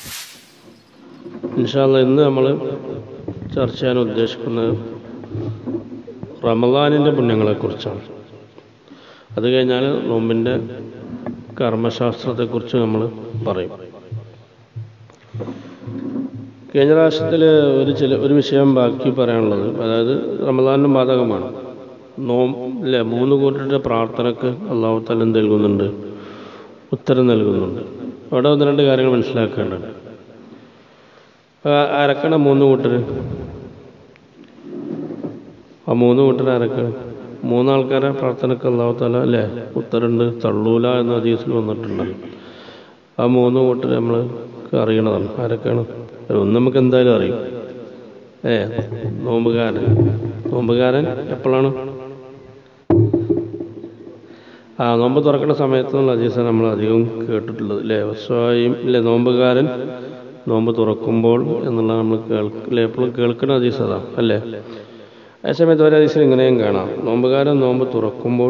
ഇൻഷാ അല്ലാഹ് ഇന്ന് നമ്മൾ ചർച്ച ചെയ്യാൻ ഉദ്ദേശിക്കുന്നത് റമളാനിൻ്റെ പുണ്യങ്ങളെക്കുറിച്ചാണ്. അത് കഴിഞ്ഞാൽ നോമ്പിൻ്റെ കർമ്മശാസ്ത്രത്തെക്കുറിച്ച് നമ്മൾ പറയും. കഴിഞ്ഞ പ്രാവശ്യത്തിൽ ഒരു വിഷയം ബാക്കി പറയാനുള്ളത്, അതായത് റമളാനിനും ബാധകമാണ്. അല്ലേ, 3 കൂട്ടരുടെ പ്രാർത്ഥനയ്ക്ക് അല്ലാഹു തആല എന്ത് നൽകുന്നുണ്ട്? ഉത്തരം നൽകുന്നുണ്ട്. അവിടെ 1-2 കാര്യങ്ങൾ മനസ്സിലാക്കേണ്ടത്. ആരൊക്കെയാണ് 3 കൂട്ടർ? ആ 3 കൂട്ടർ ആരൊക്കെ? 3 ആൾക്കാരെ പ്രാർത്ഥനയ്ക്ക് അല്ലാഹു തആല അല്ലേ ഉത്തരമുണ്ട്, തള്ളൂല എന്ന ഹദീസിൽ വന്നിട്ടുണ്ട്. ആ 3 കൂട്ടർ നമ്മൾ അറിയണതാണ്. ആരൊക്കെയാണ്? ഒന്ന് നമുക്ക് എന്തായാലും അറിയും. നോമ്പുകാരൻ എപ്പോഴാണ്? നോമ്പ് തുറക്കുന്ന സമയത്ത് എന്നുള്ള ഹദീസാണ് നമ്മൾ അധികം കേട്ടിട്ടുള്ളത്, അല്ലേ? അല്ലേ, നോമ്പുകാരൻ നോമ്പ് തുറക്കുമ്പോൾ എന്നുള്ള നമ്മൾ എപ്പോഴും കേൾക്കുന്ന ഹദീസ് അതാണ്, അല്ലേ? അതേസമയത്ത് ഒരു ഹദീസിൽ ഇങ്ങനെയും കാണാം, നോമ്പുകാരൻ നോമ്പ് തുറക്കുമ്പോൾ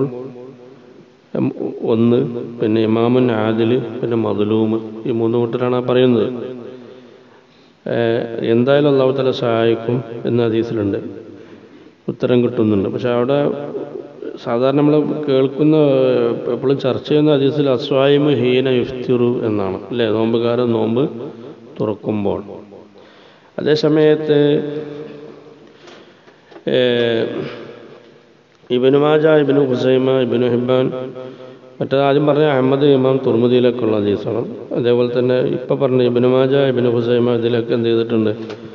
1, പിന്നെ ഇമാമുൻ ആദിൽ, പിന്നെ മദ്ലൂമ്, ഈ 3 കൂട്ടരാണ് പറയുന്നത്. എന്തായാലും അല്ലാഹു തആല സഹായിക്കും എന്ന ഹദീസിലുണ്ട്, ഉത്തരം കിട്ടുന്നുണ്ട്. പക്ഷെ അവിടെ സാധാരണ നമ്മൾ കേൾക്കുന്ന എപ്പോഴും ചർച്ച ചെയ്യുന്ന ഹദീസിൽ അസ്വായിമു ഹീന യുഫ്തിറു എന്നാണ്, അല്ലേ? നോമ്പുകാരൻ നോമ്പ് തുറക്കുമ്പോൾ. അതേസമയത്ത് ഇബ്നു മാജ, ഇബ്നു ഖുസൈമ, ഇബ്നു ഹിബ്ബാൻ, മറ്റേത് ആദ്യം പറഞ്ഞ അഹമ്മദ് ഇമാം തുർമുദിയിലൊക്കെ ഉള്ള ഹദീസാണ്. അതേപോലെ തന്നെ ഇപ്പം പറഞ്ഞ ഇബ്നു മാജ, ഇബ്നു ഖുസൈമ ഇതിലൊക്കെ എന്ത് ചെയ്തിട്ടുണ്ട്?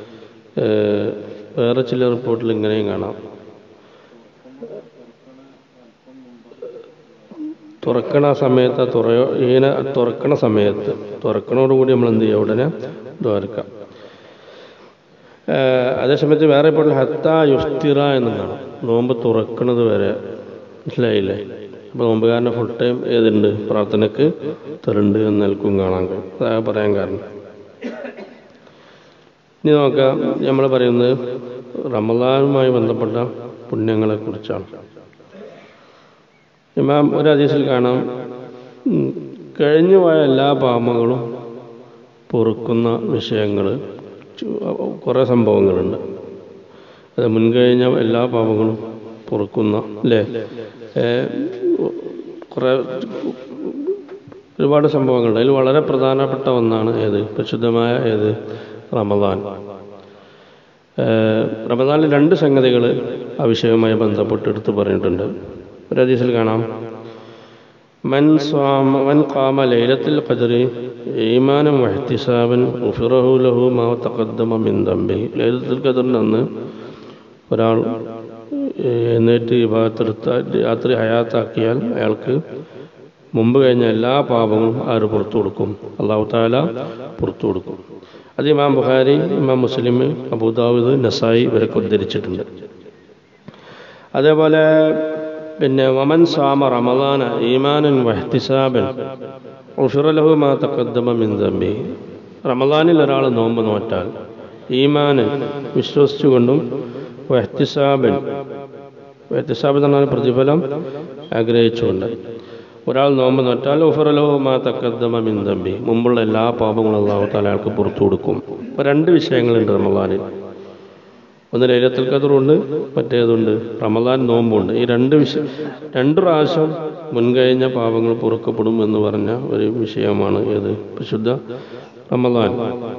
വേറെ ചില റിപ്പോർട്ടിൽ ഇങ്ങനെയും കാണാം, തുറക്കണ സമയത്ത് തുറക്കണോടുകൂടി നമ്മൾ എന്ത് ചെയ്യുക? ഉടനെ ദ്വാരക്കാം. അതേസമയത്ത് വേറെ റിപ്പോർട്ടിൽ ഹത്താ യുഫ്തിറ എന്നുള്ളതാണ്, നോമ്പ് തുറക്കുന്നത് വരെ. മനസ്സിലായില്ലേ? അപ്പോൾ നോമ്പുകാരൻ്റെ ഫുൾ ടൈം ഏതുണ്ട്? പ്രാർത്ഥനയ്ക്ക് തരുണ്ട് എന്ന് നിൽക്കും കാണാൻ കഴിയും. അതാണ് പറയാൻ കാരണം. ഇനി നോക്കാം, നമ്മൾ പറയുന്നത് റമളാനുമായി ബന്ധപ്പെട്ട പുണ്യങ്ങളെക്കുറിച്ചാണ്. ഇമാം ഒരു ഹദീസിൽ കാണാം, കഴിഞ്ഞു പോയ എല്ലാ പാപങ്ങളും പൊറുക്കുന്ന വിഷയങ്ങൾ, കുറേ സംഭവങ്ങളുണ്ട്. അത് മുൻകഴിഞ്ഞ എല്ലാ പാപങ്ങളും പൊറുക്കുന്ന, അല്ലേ? ഒരുപാട് സംഭവങ്ങളുണ്ട്. അതിൽ വളരെ പ്രധാനപ്പെട്ട ഒന്നാണ് പരിശുദ്ധമായ റമളാൻ. റമളാനിൽ 2 സംഗതികൾ ആ വിഷയവുമായി ബന്ധപ്പെട്ട് എടുത്ത് പറഞ്ഞിട്ടുണ്ട്. ഒരു ഹദീസിൽ കാണാം, മൻ ഖാമ ലൈലത്തുൽ ഖദ്രി ഈമാനൻ വഹ്തിസാബൻ ഗുഫിറഹു ലഹു മാ തഖദ്ദമ മിൻ ദംബിഹി. ലൈലത്തുൽ ഖദ്റിൻ്റെ അന്ന് ഒരാൾ എന്നിട്ട് ഇബാദത്തെടുത്ത രാത്രി ഹയാത്താക്കിയാൽ അയാൾക്ക് മുമ്പ് കഴിഞ്ഞ എല്ലാ പാപങ്ങളും ആര് പുറത്തു കൊടുക്കും? അല്ലാഹു തആല പുറത്തു കൊടുക്കും. അത് ഇമാം ബുഖാരി, ഇമാം മുസ്ലിം, അബൂദാവൂദ്, നസായി ഇവരൊക്കെ ഉദ്ധരിച്ചിട്ടുണ്ട്. അതേപോലെ പിന്നെ വമൻ സാമ റമളാന ഈമാനൻ വഹ്തിസാബൻ ഗുഫിറ ലഹു മാ തഖദ്ദമ മിൻ ദംബിഹി. റമളാനിൽ ഒരാൾ നോമ്പ് നോറ്റാൽ ഈമാനൻ വിശ്വസിച്ചുകൊണ്ടും വഹ്തിസാബൻ എന്ന് പറഞ്ഞാൽ പ്രതിഫലം ആഗ്രഹിച്ചുകൊണ്ട് ഒരാൾ നോമ്പ് നോറ്റാൽ ഗുഫിറ ലഹു മാ തഖദ്ദമ മിൻ ദംബിഹി, മുമ്പുള്ള എല്ലാ പാപങ്ങളും അല്ലാഹു തആല അയാൾക്ക് പുറത്തു കൊടുക്കും. അപ്പോൾ 2 വിഷയങ്ങളുണ്ട് റമളാനിൽ. ഒന്ന് ലൈലത്തുൽ ഖദ്റുണ്ട്, മറ്റേതുണ്ട് റമളാൻ നോമ്പുണ്ട്. ഈ 2 പ്രാവശ്യം മുൻകഴിഞ്ഞ പാപങ്ങൾ പൊറുക്കപ്പെടും എന്ന് പറഞ്ഞ ഒരു വിഷയമാണ് പരിശുദ്ധ റമളാൻ.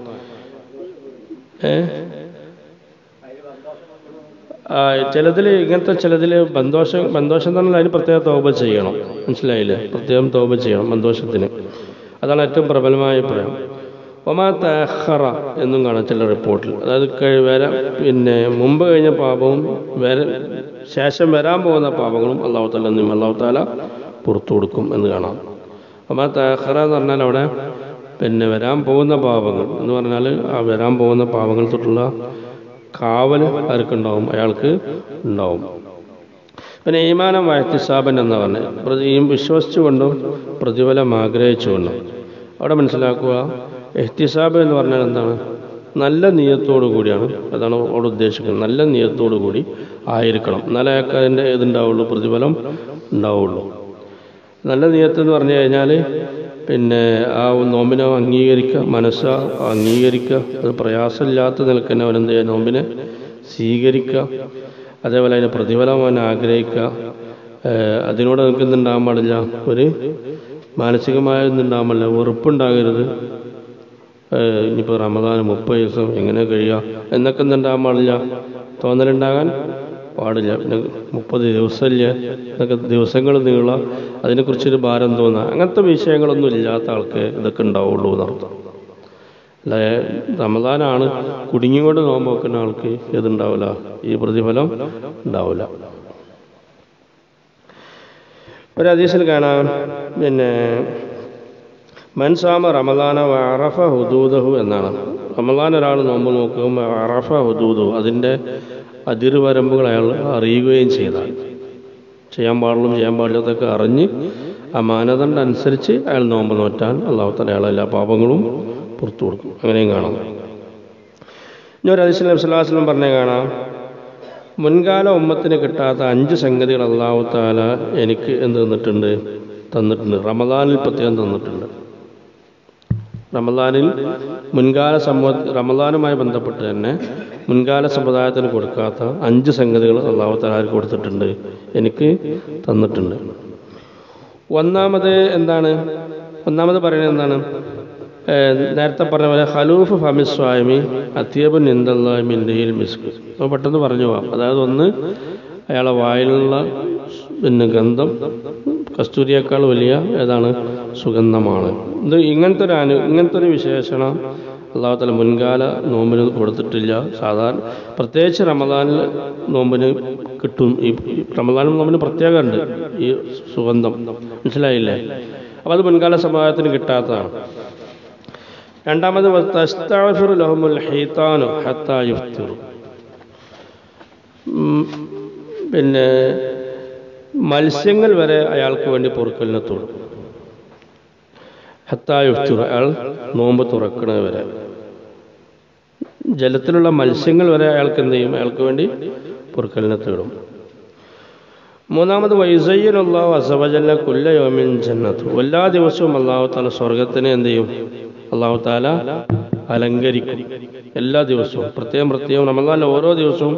ചിലതിൽ ബന്ധോഷം തന്നെ അതിന് പ്രത്യേകം തൗബ ചെയ്യണം. മനസ്സിലായില്ലേ? പ്രത്യേകം തൗബ ചെയ്യണം ബന്ധോഷത്തിന്. അതാണ് ഏറ്റവും പ്രബലമായ അഭിപ്രായം. ഒമാ തഅഖറ എന്നും കാണാം ചില റിപ്പോർട്ടിൽ. അതായത് പിന്നെ മുമ്പ് കഴിഞ്ഞ പാപവും ശേഷം വരാൻ പോകുന്ന പാപങ്ങളും അല്ലാഹു തആല പുറത്തു കൊടുക്കും എന്ന് കാണാം. ഒമാ തഅഖറ എന്ന് പറഞ്ഞാൽ അവിടെ പിന്നെ വരാൻ പോകുന്ന പാപങ്ങൾ എന്ന് പറഞ്ഞാൽ ആ വരാൻ പോകുന്ന പാപങ്ങൾ തൊട്ടുള്ള കാവൽ ആർക്കുണ്ടാവും? അയാൾക്ക് ഉണ്ടാവും. പിന്നെ ഈമാനം വഹ്തിസാബൻ എന്ന് പറഞ്ഞാൽ വിശ്വസിച്ചുകൊണ്ടും പ്രതിഫലം ആഗ്രഹിച്ചുകൊണ്ടും. അവിടെ മനസ്സിലാക്കുക, ഇഹ്തിസാബ് എന്ന് പറഞ്ഞാൽ എന്താണ്? നല്ല നിയ്യത്തോടു കൂടിയാണ്. അതാണ് അവിടെ ഉദ്ദേശിക്കുന്നത്. നല്ല നിയ്യത്തോടു കൂടി ആയിരിക്കണം, എന്നാലേ അയാൾക്ക് അതിൻ്റെ പ്രതിഫലം ഉണ്ടാവുള്ളൂ. നല്ല നിയ്യത്ത് എന്ന് പറഞ്ഞു കഴിഞ്ഞാൽ പിന്നെ ആ നോമ്പിനെ അംഗീകരിക്കുക, മനസ്സ് അംഗീകരിക്കുക, അത് പ്രയാസമില്ലാത്ത നിലക്ക് തന്നെ അവനെന്ത് ചെയ്യുക, നോമ്പിനെ സ്വീകരിക്കുക. അതേപോലെ അതിന് പ്രതിഫലം അവൻ ആഗ്രഹിക്കുക. അതിനോട് നമുക്ക് എന്തുണ്ടാകാൻ പാടില്ല, ഒരു മാനസികമായ ഒന്നുണ്ടാകാൻ പാടില്ല, വെറുപ്പുണ്ടാകരുത്. ഇനിയിപ്പോൾ റമദാൻ 30 ദിവസം എങ്ങനെ കഴിയുക എന്നൊക്കെ എന്തുണ്ടാകാൻ പാടില്ല, തോന്നലുണ്ടാകാൻ പാടില്ല. പിന്നെ 30 ദിവസമില്ല എന്നൊക്കെ ദിവസങ്ങൾ നീളുക, അതിനെക്കുറിച്ചൊരു ഭാരം തോന്നുക, അങ്ങനത്തെ വിഷയങ്ങളൊന്നും ഇല്ലാത്ത ആൾക്ക് ഇതൊക്കെ ഉണ്ടാവുള്ളൂ എന്നർത്ഥം. അല്ല റമദാനാണ് കുടുങ്ങിക്കൊണ്ട് നോമ്പ് വെക്കുന്ന ആൾക്ക് ഇതുണ്ടാവില്ല, ഈ പ്രതിഫലം ഉണ്ടാവില്ല. ഒരു ഹദീസിൽ കാണാം, പിന്നെ മൻസാമ റമദാന വഅറഫ ഹുദൂദഹു എന്നാണ്. റമദാൻ ഒരാൾ നോമ്പ് നോക്കുമ്പോൾ അറഫ ഹുദൂദഹു, അതിൻ്റെ അതിർവരമ്പുകൾ അയാൾ അറിയുകയും ചെയ്താൽ, ചെയ്യാൻ പാടുള്ളതും ചെയ്യാൻ പാടില്ലാത്തതൊക്കെ അറിഞ്ഞ് ആ മാനദണ്ഡം അനുസരിച്ച് അയാൾ നോമ്പ് നോറ്റാൽ അല്ലാഹു തആല അയാളെ എല്ലാ പാപങ്ങളും പുറത്തു കൊടുക്കും. അങ്ങനെയും കാണാം. ഇനി ഒരു ഹദീസിൽ നബി സല്ലല്ലാഹു അലൈഹി വസല്ലം പറഞ്ഞേ കാണാം, മുൻകാല ഉമ്മത്തിന് കിട്ടാത്ത 5 സംഗതികൾ അല്ലാഹു തആല എനിക്ക് എന്ത് തന്നിട്ടുണ്ട്, റമദാനിൽ പ്രത്യേകം തന്നിട്ടുണ്ട്. റമദാനിൽ റമദാനുമായി ബന്ധപ്പെട്ട് തന്നെ മുൻകാല സമുദായത്തിന് കൊടുക്കാത്ത 5 സംഗതികൾ അല്ലാഹു തആല കൊടുത്തിട്ടുണ്ട്, എനിക്ക് തന്നിട്ടുണ്ട്. ഒന്നാമത് പറയുന്നത് എന്താണ്? നേരത്തെ പറഞ്ഞ പോലെ ഖലൂഫ് ഫമിസ്വാമി അത്യബുൻ ഇൻദല്ലാഹി മിൻ റിഹിൽ മിസ്ക്. അപ്പോൾ പെട്ടെന്ന് പറഞ്ഞു പോവാം. അതായത് ഒന്ന്, അയാളെ വായിലുള്ള പിന്നെ ഗന്ധം കസ്തൂരിയേക്കാൾ വലിയ ഏതാണ്, സുഗന്ധമാണ്. ഇത് ഇങ്ങനത്തെ ഒരു വിശേഷണം അല്ലാഹു തആല മുൻകാല നോമ്പിന് കൊടുത്തിട്ടില്ല. സാധാരണ പ്രത്യേകിച്ച് റമദാനിൽ നോമ്പിന് കിട്ടും. ഈ റമദാൻ നോമ്പിന് പ്രത്യേകമുണ്ട് ഈ സുഗന്ധം, മനസ്സിലായില്ലേ? അപ്പോൾ അത് മുൻകാല സമുദായത്തിന് കിട്ടാത്തതാണ്. രണ്ടാമത് തസ്തഗ്ഫിറു ലഹുമുൽ ഹീതാനു ഹത്താ യുഫ്തിറു, പിന്നെ മത്സ്യങ്ങൾ വരെ അയാൾക്ക് വേണ്ടി പൊറുക്കലിനെ തൊടും. ഹത്താ യുഫ്തിറു, അയാൾ നോമ്പ് തുറക്കുന്നത് വരെ. ജലത്തിലുള്ള മത്സ്യങ്ങൾ വരെ അയാൾക്ക് എന്ത് ചെയ്യും, അയാൾക്ക് വേണ്ടി പൊറുക്കലിനെ തേടും. മൂന്നാമത് വയുസയ്യിനുല്ലാഹു അസ്സ വജല്ല കുല്ല യൗമിൻ ജന്നത്തു, എല്ലാ ദിവസവും അല്ലാഹു തആല സ്വർഗ്ഗത്തിനെ എന്ത് ചെയ്യും, അല്ലാഹു തആല അലങ്കരിക്കും. എല്ലാ ദിവസവും പ്രത്യേകം റമദാനിലെ ഓരോ ദിവസവും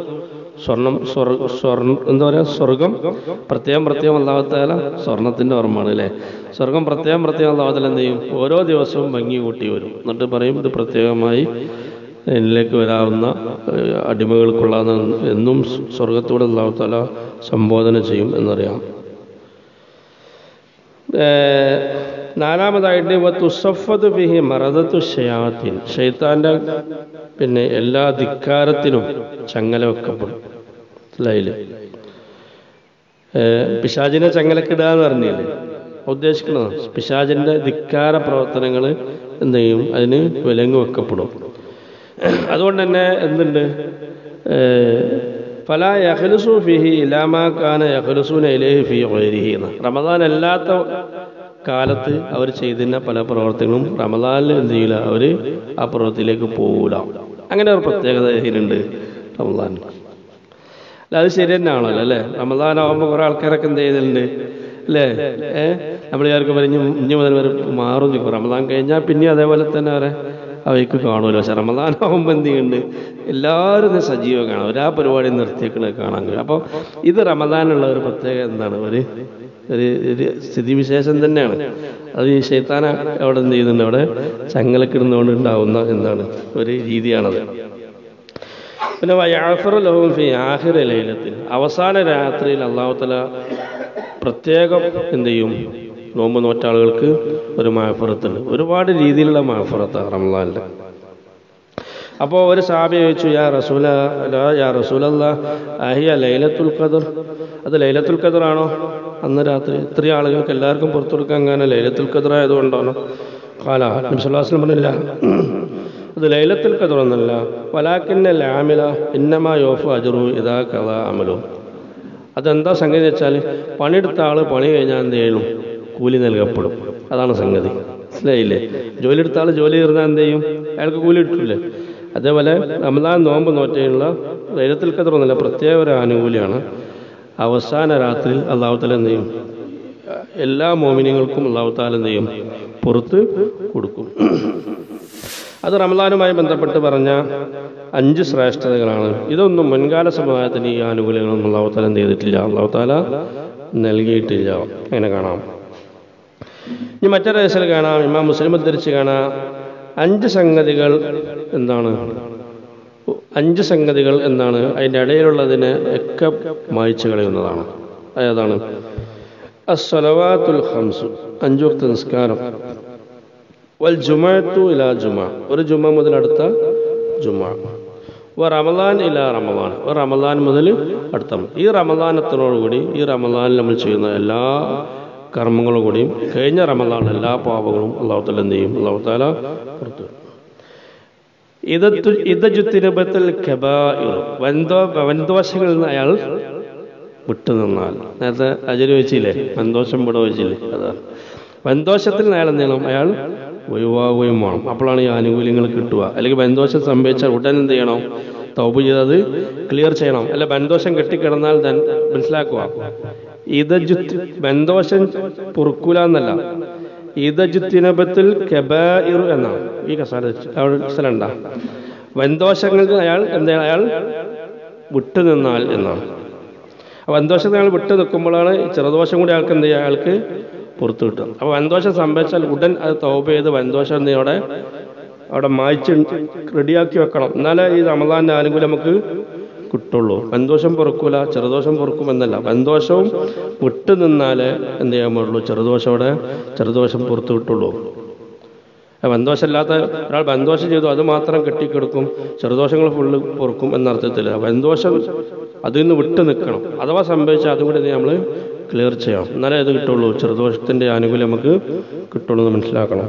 സ്വർഗം പ്രത്യേകം അല്ലാഹു തആല, സ്വർണത്തിൻ്റെ ഓർമ്മയാണ് അല്ലേ, സ്വർഗം പ്രത്യേകം അല്ലാഹു തആല എന്ത് ചെയ്യും, ഓരോ ദിവസവും ഭംഗി കൂട്ടി വരും. എന്നിട്ട് പറയും, ഇത് പ്രത്യേകമായി എന്നിലേക്ക് വരാവുന്ന അടിമകൾക്കുള്ള എന്നും സ്വർഗത്തോടെ അല്ലാഹു തആല സംബോധന ചെയ്യും എന്നറിയാം. നാലാമതായിട്ട് വതുസഫദു ഫിഹി മറദത്തു ശയാത്തീൻ, ശൈത്താൻ്റെ പിന്നെ എല്ലാ ധിക്കാരത്തിനും ചങ്ങല വെക്കപ്പെടും. മനസ്സിലായില്ലേ? പിശാചിനെ ചങ്ങലക്കിടുക എന്ന് പറഞ്ഞില്ലേ, ഉദ്ദേശിക്കുന്നത് പിശാചിൻ്റെ ധിക്കാര പ്രവർത്തനങ്ങൾ എന്ത് ചെയ്യും, അതിന് വിലങ്ങ് വെക്കപ്പെടും. അതുകൊണ്ട് തന്നെ എന്തുണ്ട്, ഫലാ യഖ്ലുസു ഫിഹി ഇലാ മാ കാന യഖ്ലുസൂന ഇലൈഹി ഫീ ഗൈരിഹി. റമദാൻ അല്ലാത്ത കാലത്ത് അവർ ചെയ്തിരുന്ന പല പ്രവർത്തനങ്ങളും റമദാനിൽ എന്ത് ചെയ്യില്ല, അവർ ആ പ്രവൃത്തിയിലേക്ക് പോകൂല. അങ്ങനെ ഒരു പ്രത്യേകത ഇതിനുണ്ട് റമദാനിൽ. അല്ല, അത് ശരി തന്നെയാണല്ലോ അല്ലേ? റമദാനാകുമ്പോൾ കുറേ ആൾക്കാരൊക്കെ എന്ത് ചെയ്തിട്ടുണ്ട് അല്ലേ? നമ്മൾ ആർക്കും പറഞ്ഞ് ഇനി മുതൽ വരെ മാറും നിൽക്കും. റമദാൻ കഴിഞ്ഞാൽ പിന്നെ അതേപോലെ തന്നെ അവരെ അവയ്ക്ക് കാണുമല്ലോ. പക്ഷെ റമദാനാകുമ്പോൾ എന്ത് ചെയ്യുന്നുണ്ട്, എല്ലാവരും ഇത് സജീവം കാണാം, ഒരാ പരിപാടി നിർത്തിയേക്കണത് കാണാൻ കഴിയും. അപ്പോൾ ഇത് റമദാനുള്ള ഒരു പ്രത്യേക എന്താണ്, ഒരു സ്ഥിതിവിശേഷം തന്നെയാണ്. അത് ഈ ശൈത്താന അവിടെ എന്ത് ചെയ്യുന്നുണ്ട്, അവിടെ ചങ്ങലക്കിടുന്നതുകൊണ്ട് ഉണ്ടാവുന്ന എന്താണ് ഒരു രീതിയാണത്. പിന്നെ വയഅഫറു ലഹും ഫീ ആഖിറി ലൈലത്തിൽ, അവസാന രാത്രിയിൽ അല്ലാഹു തആല പ്രത്യേകം എന്ത് ചെയ്യും, നോമ്പ് നോറ്റ ആളുകൾക്ക് ഒരു മഅഫറത്തുണ്ട്. ഒരുപാട് രീതിയിലുള്ള മഅഫറത്താണ് റമദാനിൽ. അപ്പോൾ ഒരു സഹാബി ചോദിച്ചു, യാ റസൂലല്ലാഹ് അഹിയ ലൈലത്തുൽ ഖദർ, അത് ലൈലത്തുൽ ഖദർ ആണോ അന്ന് രാത്രി? ഇത്രയും ആളുകൾക്ക് എല്ലാവർക്കും പുറത്തു കൊടുക്കാൻ കാരണം ലൈലത്തുൽ ഖദർ ആയതുകൊണ്ടാണോ? ഖാല, നബി സല്ലല്ലാഹു അലൈഹി വസല്ലം പറഞ്ഞില്ല, അത് ലൈലത്തുൽ ഖദർ ഒന്നല്ല, വലാകിന്നൽ ആമില ഇന്നമാ യൂഫു അജ്റു ഇദാ ഖദാ അമലു. അതെന്താ സംഗതി വെച്ചാൽ, പണിയെടുത്ത ആൾ പണി കഴിഞ്ഞാൽ എന്ത് ചെയ്യണം, കൂലി നൽകപ്പെടും. അതാണ് സംഗതി, മനസ്സിലായില്ലേ? ജോലി എടുത്ത ആൾ ജോലി തീർന്നാൽ എന്ത് ചെയ്യും, അയാൾക്ക് കൂലി കിട്ടില്ലേ? അതേപോലെ റമദാൻ നോമ്പ് നോറ്റതിനുള്ള ലൈലത്തുൽ ഖദർ ഒന്നല്ല, പ്രത്യേക ഒരു ആനുകൂല്യമാണ്. അവസാന രാത്രിയിൽ അല്ലാഹു തആല എന്ത് ചെയ്യും, എല്ലാ മോമിനികൾക്കും അല്ലാഹു തആല എന്ത് ചെയ്യും? പുറത്ത് കൊടുക്കും. അത് റമദാനുമായി ബന്ധപ്പെട്ട് പറഞ്ഞ 5 ശ്രേഷ്ഠതകളാണ്. ഇതൊന്നും മുൻകാല സമുദായത്തിന് ഈ ആനുകൂല്യങ്ങളൊന്നും അല്ലാഹു തആല എന്ത് ചെയ്തിട്ടില്ല, അല്ലാഹു തആല നൽകിയിട്ടില്ല. അങ്ങനെ കാണാം. ഇനി മറ്റൊരു ഹദീസിൽ കാണാം, ഇമാം മുസ്ലിം ഉദ്ധരിച്ച് കാണാം, 5 സംഗതികൾ എന്താണ്? 5 സംഗതികൾ എന്താണ്? അതിൻ്റെ ഇടയിലുള്ളതിനെ ഒക്കെ മായ്ച്ചു കളയുന്നതാണ്. അതാണ് അസ്സലവാത്തുൽ ഖംസു, 5 വക്ത് നിസ്കാരം, വൽ ജുമഅത്തു ഇലാ ജുമഅ, ഒരു ജുമഅ മുതൽ അടുത്ത ജുമഅ, വ റമളാൻ ഇലാ റമളാൻ, ഒരു റമളാൻ മുതൽ അടുത്ത. ഈ റമളാനത്തോടുകൂടി ഈ റമളാനിൽ നമ്മൾ ചെയ്യുന്ന എല്ലാ കർമ്മങ്ങളും കൂടിയും കഴിഞ്ഞ റമളാനിലെ എല്ലാ പാപങ്ങളും അല്ലാഹു തആല എന്ത് ചെയ്യും? അല്ലാഹു തആല പുറത്തു. ഇദജുത്തിനബത്തുൽ കബായിർ, വൻദോഷങ്ങളിൽ നിന്ന് അയാൾ വിട്ടു നിന്നാൽ. നേരത്തെ അജര് വെച്ചില്ലേ, വൻദോഷം വിട വെച്ചില്ലേ, അതാണ്. വൻദോഷത്തിൽ നിന്ന് അയാൾ എന്ത് ചെയ്യണം? അയാൾ ഒഴിവാകുകയും വേണം. അപ്പോഴാണ് ഈ ആനുകൂല്യങ്ങൾ കിട്ടുക. അല്ലെങ്കിൽ വൻദോഷം സംഭവിച്ചാൽ ഉടൻ എന്ത് ചെയ്യണം? തൗബ ചെയ്തത് ക്ലിയർ ചെയ്യണം. അല്ല വൻദോഷം കെട്ടിക്കിടന്നാൽ മനസ്സിലാക്കുക, ബന്ധോഷം പൊറുക്കൂല എന്നല്ല, ഇദജുത്തിനബത്തുൽ കബായിർ എന്നാണ്. ഈ സ്ഥലണ്ട വൻദോഷങ്ങളിൽ അയാൾ എന്താണ്? അയാൾ വിട്ടു നിന്നാൽ എന്നാണ്. വൻദോഷത്തിൽ അയാൾ വിട്ടു നിൽക്കുമ്പോഴാണ് ചെറുദോഷം കൂടി അയാൾക്ക് എന്ത് ചെയ്യുക? അയാൾക്ക് പുറത്തു കിട്ടും. അപ്പോൾ വൻദോഷം സംഭവിച്ചാൽ ഉടൻ അത് തൗബ ചെയ്ത് വൻദോഷം എന്ത് അവിടെ മായ്ച്ച് റെഡിയാക്കി വെക്കണം. എന്നാലേ ഈ റമളാന്റെ ആനുകൂല്യം നമുക്ക് കിട്ടുള്ളൂ. വൻദോഷം പൊറുക്കൂല, ചെറുദോഷം പൊറുക്കും എന്നല്ല, വൻദോഷവും വിട്ടു നിന്നാലേ എന്ത് ചെയ്യാൻ പാടുള്ളൂ? ചെറുദോഷം പുറത്തു കിട്ടുള്ളൂ. വൻദോഷമില്ലാത്ത ഒരാൾ വൻദോഷം ചെയ്തു അത് മാത്രം കെട്ടിക്കെടുക്കും, ചെറുദോഷങ്ങൾ ഫുള്ള് പൊറുക്കും എന്നർത്ഥത്തില്ല. വൻദോഷം അതിൽ നിന്ന് വിട്ടു നിൽക്കണം. അഥവാ സംഭവിച്ചാൽ അതും കൂടി നമ്മൾ ക്ലിയർ ചെയ്യണം. എന്നാലേ അത് കിട്ടുള്ളൂ, ചെറുദോഷത്തിൻ്റെ ആനുകൂല്യം നമുക്ക് കിട്ടുള്ളൂ എന്ന് മനസ്സിലാക്കണം.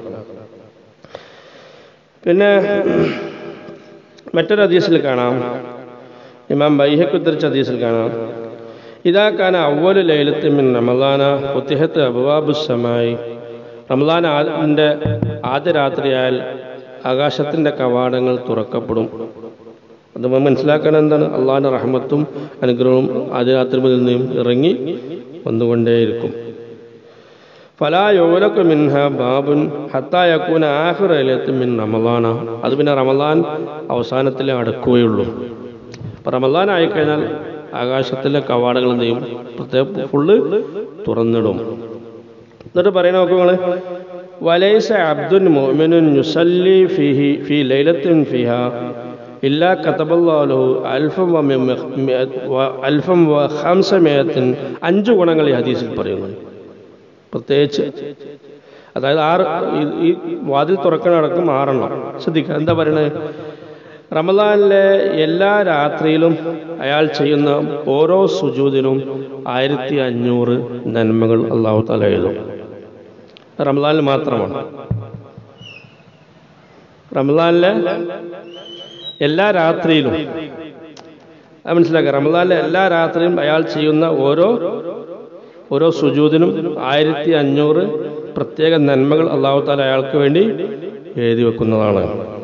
പിന്നെ മറ്റൊരു ഹദീസിൽ കാണാം, ഇമാം ബൈഹഖി ഉദ്ധരിച്ച ഹദീസിൽ കാണാം, ഇദാ കാന അവ്വലു ലൈലത്തിൻ മിൻ റമളാന ഫുതിഹത് അബ്വാബുസ് സമായി, റമളാനിന്റെ ആദ്യ രാത്രിയായാൽ ആകാശത്തിന്റെ കവാടങ്ങൾ തുറക്കപ്പെടും. അത് നമ്മൾ മനസ്സിലാക്കണം എന്താണ്? അള്ളാഹിന്റെ റഹ്മത്തും അനുഗ്രഹവും ആദ്യ രാത്രി മുതൽ നിന്നും ഇറങ്ങി വന്നുകൊണ്ടേയിരിക്കും. ഫലാ യുഗ്ലഖു മിൻഹാ ബാബുൻ ഹത്താ യകൂന ആഖിറ ലൈലത്തിൻ മിൻ റമളാന, അത് പിന്നെ റമളാൻ അവസാനത്തിലെ അടക്കുകയുള്ളൂ. അപ്പം റമളാൻ ആയിക്കഴിഞ്ഞാൽ ആകാശത്തിലെ കവാടങ്ങൾ എന്ത് ചെയ്യും? പ്രത്യേകം ഫുള്ള് തുറന്നിടും. എന്നിട്ട് പറയുന്ന നോക്കുങ്ങൾ, വലൈസ അബ്ദുൻ മുഅ്മിനുൻ യുസല്ലി ഫീ ലൈലത്തിൻ ഫിഹാ ഇല്ലാ കതബല്ലാഹു ലഹു അൽഫൻ വ ഖംസമിയത്തിൻ. 5 ഗുണങ്ങൾ ഈ ഹദീസിൽ പറയുന്നു. പ്രത്യേകിച്ച് അതായത് 6, ഈ വാതിൽ തുറക്കണടക്കം 6 എണ്ണം ശ്രദ്ധിക്കുക. എന്താ പറയണത്? റമളാനിലെ എല്ലാ രാത്രിയിലും അയാൾ ചെയ്യുന്ന ഓരോ സുജൂദിനും 1500 നന്മകൾ അല്ലാഹു തആല എഴുതും. റമളാനിൽ മാത്രമാണ്. റമളാനിലെ എല്ലാ രാത്രിയിലും അത് മനസ്സിലാക്കുക. റമളാനിലെ എല്ലാ രാത്രിയിലും അയാൾ ചെയ്യുന്ന ഓരോ സുജൂദിനും 1500 പ്രത്യേക നന്മകൾ അല്ലാഹു തആല അയാൾക്ക് വേണ്ടി എഴുതി വെക്കുന്നതാണ്.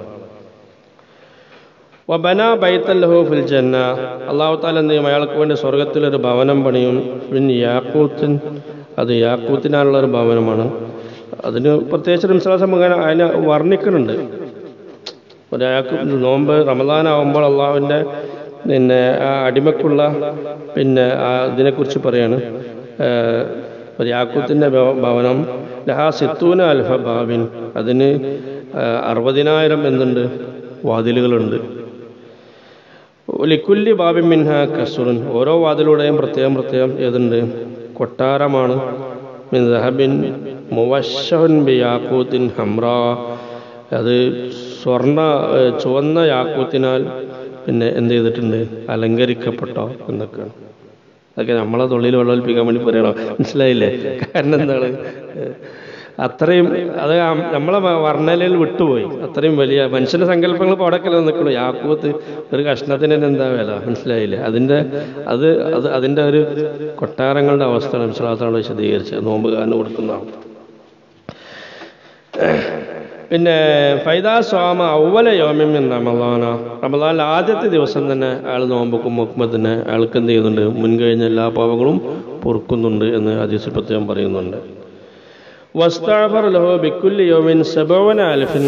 വബനാ ബൈത്തൻ ലഹു ഫിൽ ജന്ന, അല്ലാഹു തആല എന്ത് ചെയ്യും? അയാൾക്ക് വേണ്ടി സ്വർഗത്തിലൊരു ഭവനം പണിയും. പിന്നെ യാക്കൂത്തിൻ, അത് യാക്കൂത്തിനാനുള്ളൊരു ഭവനമാണ്. അതിന് പ്രത്യേകിച്ച് റിംസലാസം അതിനെ വർണ്ണിക്കുന്നുണ്ട്. ഒരാൾക്ക് നോമ്പ് റമളാനാവുമ്പോൾ അള്ളാഹുവിൻ്റെ പിന്നെ ആ അടിമക്കുള്ള പിന്നെ ഇതിനെക്കുറിച്ച് പറയാണ്. ഒരു യാക്കൂത്തിൻ്റെ ഭവനം ലഹാ സിത്തൂന അൽഫ ബാബിൻ, അതിന് 60,000 എന്തുണ്ട്? വാതിലുകളുണ്ട്. ലിക്കുല്ലി ബാബിൻ മിൻഹാ കസുറുൻ, ഓരോ വാതിലൂടെയും പ്രത്യേകം ഏതുണ്ട്? കൊട്ടാരമാണ്. മിൻ ദഹബിൻ മുവശ്ശഹുൻ ബിയാഖൂത്തിൻ ഹംറാ, അത് ചുവന്ന യാക്കൂത്തിനാൽ പിന്നെ എന്ത് ചെയ്തിട്ടുണ്ട്? അലങ്കരിക്കപ്പെട്ടോ എന്നൊക്കെയാണ്. അതൊക്കെ നമ്മളെ തൊള്ളിയിൽ വെള്ളമൊലിപ്പിക്കാൻ വേണ്ടി പറയണം. മനസ്സിലായില്ലേ? കാരണം എന്താണ്? അത്രയും അത് നമ്മളെ വർണ്ണനയിൽ വിട്ടുപോയി. അത്രയും വലിയ മനുഷ്യന്റെ സങ്കല്പങ്ങൾ ഇപ്പോൾ അവിടെക്കല്ല നിൽക്കണം. യാക്കൂത്ത് ഒരു കഷ്ണത്തിന് തന്നെ എന്താ വില? മനസ്സിലായില്ലേ? അതിൻ്റെ ഒരു കൊട്ടാരങ്ങളുടെ അവസ്ഥയാണ് വിശ്വാസമാണ് വിശദീകരിച്ചത്. നോമ്പുകാരന് കൊടുക്കുന്നതാണ്. പിന്നെ ഫൈദാ സ്വാമ ഔവല യൗമിൻ മിൻ റമളാന, റമളാനിലെ ആദ്യത്തെ ദിവസം തന്നെ അയാൾ നോമ്പൊക്കെ നോക്കുമ്പോൾ തന്നെ അയാൾക്ക് എന്ത് ചെയ്യുന്നുണ്ട്, മുൻകഴിഞ്ഞ എല്ലാ പാപങ്ങളും പൊറുക്കുന്നുണ്ട് എന്ന് ഹദീസിൽ പ്രത്യേകം പറയുന്നുണ്ട്. വസ്തഗ്ഫറ ലഹു ബിക്കുല്ലി യൗമിൻ 70,000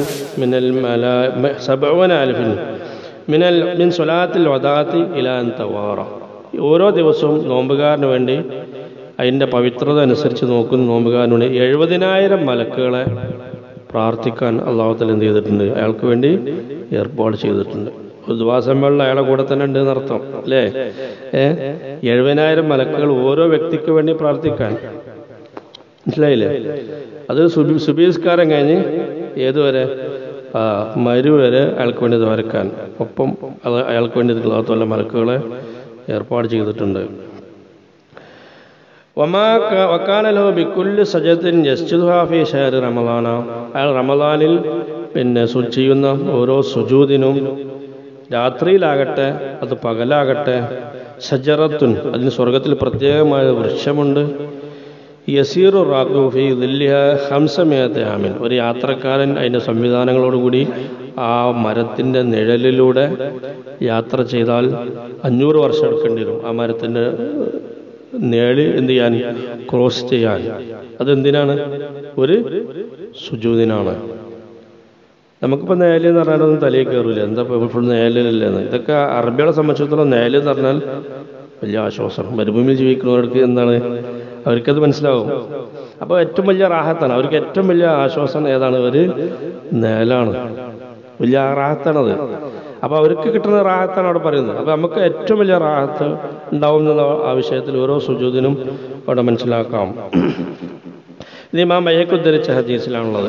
മിൻ സ്വലാത്തിൽ വദാത്തി ഇലാ അൻ തവാറ. ഓരോ ദിവസവും നോമ്പുകാരന് വേണ്ടി അതിൻ്റെ പവിത്രത അനുസരിച്ച് നോക്കുന്ന നോമ്പുകാരനുണ്ട് 70,000 മലക്കുകളെ പ്രാർത്ഥിക്കാൻ അല്ലാഹു തആല എന്ത് ചെയ്തിട്ടുണ്ട്, അയാൾക്ക് വേണ്ടി ഏർപ്പാട് ചെയ്തിട്ടുണ്ട്. ഒരു ദുആ സമ്മേളനം അയാളെ കൂടെ തന്നെ ഉണ്ട് എന്നർത്ഥം അല്ലേ. 70,000 മലക്കുകൾ ഓരോ വ്യക്തിക്ക് വേണ്ടി പ്രാർത്ഥിക്കാൻ, മനസ്സിലായില്ലേ? അത് സുബീസ്കാരം കഴിഞ്ഞ് ഏതുവരെ, മരു വരെ അയാൾക്ക് വേണ്ടി ദ്വാരക്കാൻ, ഒപ്പം അത് അയാൾക്ക് വേണ്ടി അല്ലാഹു തആല മലക്കുകളെ ഏർപ്പാട് ചെയ്തിട്ടുണ്ട്. വകാന ലഹു ബിക്കുല്ലി സജദത്തിൻ യസ്ജുദുഹാ ഫീ ശഹരി റമളാന, അയാൾ റമളാനിൽ പിന്നെ ചെയ്യുന്ന ഓരോ സുജൂദിനും, രാത്രിയിലാകട്ടെ അത് പകലാകട്ടെ, ഷജറത്തുൻ, അതിന് സ്വർഗത്തിൽ പ്രത്യേകമായ വൃക്ഷമുണ്ട്, യസീറു റാഖിബു ഫീ ദില്ലിഹാ 500 ആമിൻ, ഒരു യാത്രക്കാരൻ അതിൻ്റെ സംവിധാനങ്ങളോടുകൂടി ആ മരത്തിൻ്റെ നിഴലിലൂടെ യാത്ര ചെയ്താൽ 500 വർഷം എടുക്കേണ്ടി വരും ആ മരത്തിൻ്റെ നിഴല് എന്ത് ചെയ്യാൻ, ക്രോസ് ചെയ്യാൻ. അതെന്തിനാണ്? ഒരു സുജൂദിനാണ്. നമുക്കിപ്പോൾ നേല് എന്ന് പറഞ്ഞാലൊന്നും തലയിൽ കയറില്ല, എന്താ ഫുൾ നേലില്ലെന്ന്. ഇതൊക്കെ അറബികളെ സംബന്ധിച്ചിടത്തോളം നേല് എന്ന് പറഞ്ഞാൽ വലിയ ആശ്വാസം. മരുഭൂമിയിൽ ജീവിക്കുന്നവർക്ക് എന്താണ്, അവർക്കത് മനസ്സിലാവും. അപ്പോൾ ഏറ്റവും വലിയ റാഹത്താണ് അവർക്ക്, ഏറ്റവും വലിയ ആശ്വാസം ഏതാണ്? ഒരു നേലാണ്, വലിയ റാഹത്താണത്. അപ്പോൾ അവർക്ക് കിട്ടുന്ന റാഹത്താണ് അവിടെ പറയുന്നത്. അപ്പോൾ നമുക്ക് ഏറ്റവും വലിയ റാഹത്ത് ഉണ്ടാവുന്ന ആ വിഷയത്തിൽ ഓരോ സുജൂദിനും അവിടെ മനസ്സിലാക്കാം. ഇത് ഇമാം ബൈഹഖി ഉദ്ധരിച്ച ഹദീസിലാണുള്ളത്.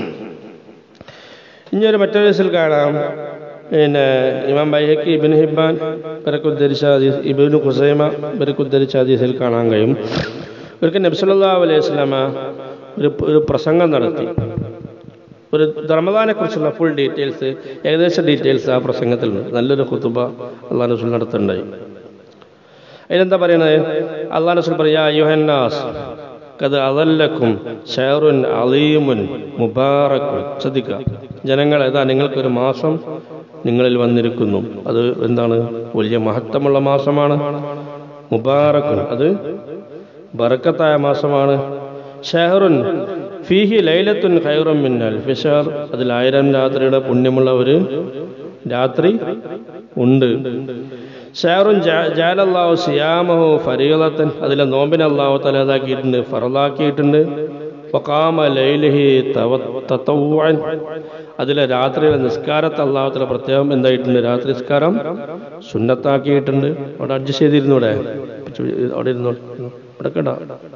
ഇനിയൊരു മറ്റൊരു ഹദീസിൽ കാണാം, പിന്നെ ഇമാം ബൈഹഖി, ഇബ്നു ഹിബ്ബാൻ ഇവരൊക്കെ ഉദ്ധരിച്ച ഹദീസ്, ഇബ്നു ഖുസൈമ ഇവരൊക്കെ ഉദ്ധരിച്ച ഹദീസിൽ കാണാൻ കഴിയും. ഒരിക്കൽ നബി സല്ലല്ലാഹു അലൈഹി വസല്ലമ ഒരു പ്രസംഗം നടത്തി. ഒരു റമളാനെ കുറിച്ചുള്ള ഫുൾ ഡീറ്റെയിൽസ്, ഏകദേശ ഡീറ്റെയിൽസ് ആ പ്രസംഗത്തിലുണ്ട്. നല്ലൊരു ഖുതുബ അല്ലാഹു റസൂൽ നടത്തുന്നുണ്ടായി. അതിലെന്താ പറയുന്നത്? അല്ലാഹു റസൂൽ പറയാ, അയ്യുഹന്നാസ് ഖദ് അദല്ലക്കും ശഹറുൻ അളീമുൻ മുബാറകുൻ. ശ്രദ്ധിക്കുക ജനങ്ങൾ, ഏതാ നിങ്ങൾക്കൊരു മാസം നിങ്ങളിൽ വന്നിരിക്കുന്നു. അത് എന്താണ്? വലിയ മഹത്വമുള്ള മാസമാണ്. മുബാറകുൻ, അത് ബറക്കത്തായ മാസമാണ്. ഷഹറുൻ ഫീഹി ലൈലത്തുൻ ഖൈറുൻ മിൻ അൽഫി ശഹർ, അതിൽ 1000 രാത്രിയുടെ പുണ്യമുള്ള ഒരു രാത്രി ഉണ്ട്. ഷഹറുൻ ജഅലല്ലാഹു സിയാമഹു ഫരീളത്തൻ, അതിലെ നോമ്പിനെ അല്ലാഹു തആല ഇതാക്കിയിട്ടുണ്ട്, ഫർളാക്കിയിട്ടുണ്ട്. വഖാമ ലൈലിഹി തതവ്വുഅൻ, അതിലെ രാത്രിയിലെ നിസ്കാരത്തെ അല്ലാഹു തആല പ്രത്യേകം എന്തായിട്ടുണ്ട്, രാത്രി നിസ്കാരം സുന്നത്താക്കിയിട്ടുണ്ട്. അവിടെ അഡ്ജസ്റ്റ് ചെയ്തിരുന്നു, അവിടെ ഇരുന്നു, അവിടെ കേട്ടോ.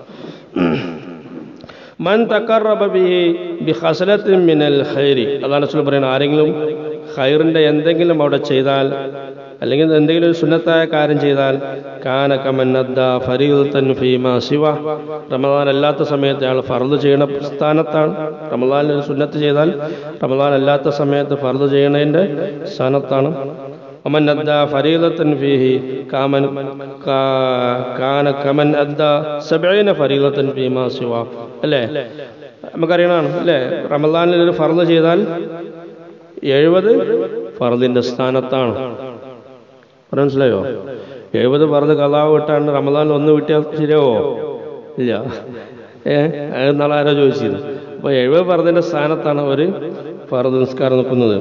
മൻ തഖറബ ബിഹി ബിഖസ്ലത്തിൻ മിനൽ ഖൈരി, അല്ലാഹു റസൂൽ പറയുന്നത്, ആരെങ്കിലും ഖൈറിന്റെ എന്തെങ്കിലും അവിടെ ചെയ്താൽ, അല്ലെങ്കിൽ എന്തെങ്കിലും ഒരു സുന്നത്തായ കാര്യം ചെയ്താൽ, കാന കമൻ അദ്ദാ ഫരീദത്തൻ ഫീമാ സിവ, റമളാൻ അല്ലാത്ത സമയത്ത് അയാൾ ഫർദ് ചെയ്യണ സ്ഥാനത്താണ്. റമളാനിൽ ഒരു സുന്നത്ത് ചെയ്താൽ റമളാൻ അല്ലാത്ത സമയത്ത് ഫർദ് ചെയ്യണതിൻ്റെ സ്ഥാനത്താണ്. ومن أدى فريضة فيه كان كمن أدى 70 فريضة فيما سواه. അല്ലേ, നമുക്കറിയണതാണ് അല്ലേ? റമളാനിൽ ഒരു ഫർദ് ചെയ്താൽ 70 ഫർദിൻ്റെ സ്ഥാനത്താണ്. മനസ്സിലായോ? 70 ഫർദ് ഖളാ വിട്ടാണ് റമളാനിൽ ഒന്ന് വിട്ടാൽ ശരിയാവോ? ഇല്ല. നാളെ ആരോ ചോദിച്ചത്. അപ്പോൾ 70 ഫർദിൻ്റെ സ്ഥാനത്താണ് ഒരു ഫർദ് നിസ്കാരം നിൽക്കുന്നത്.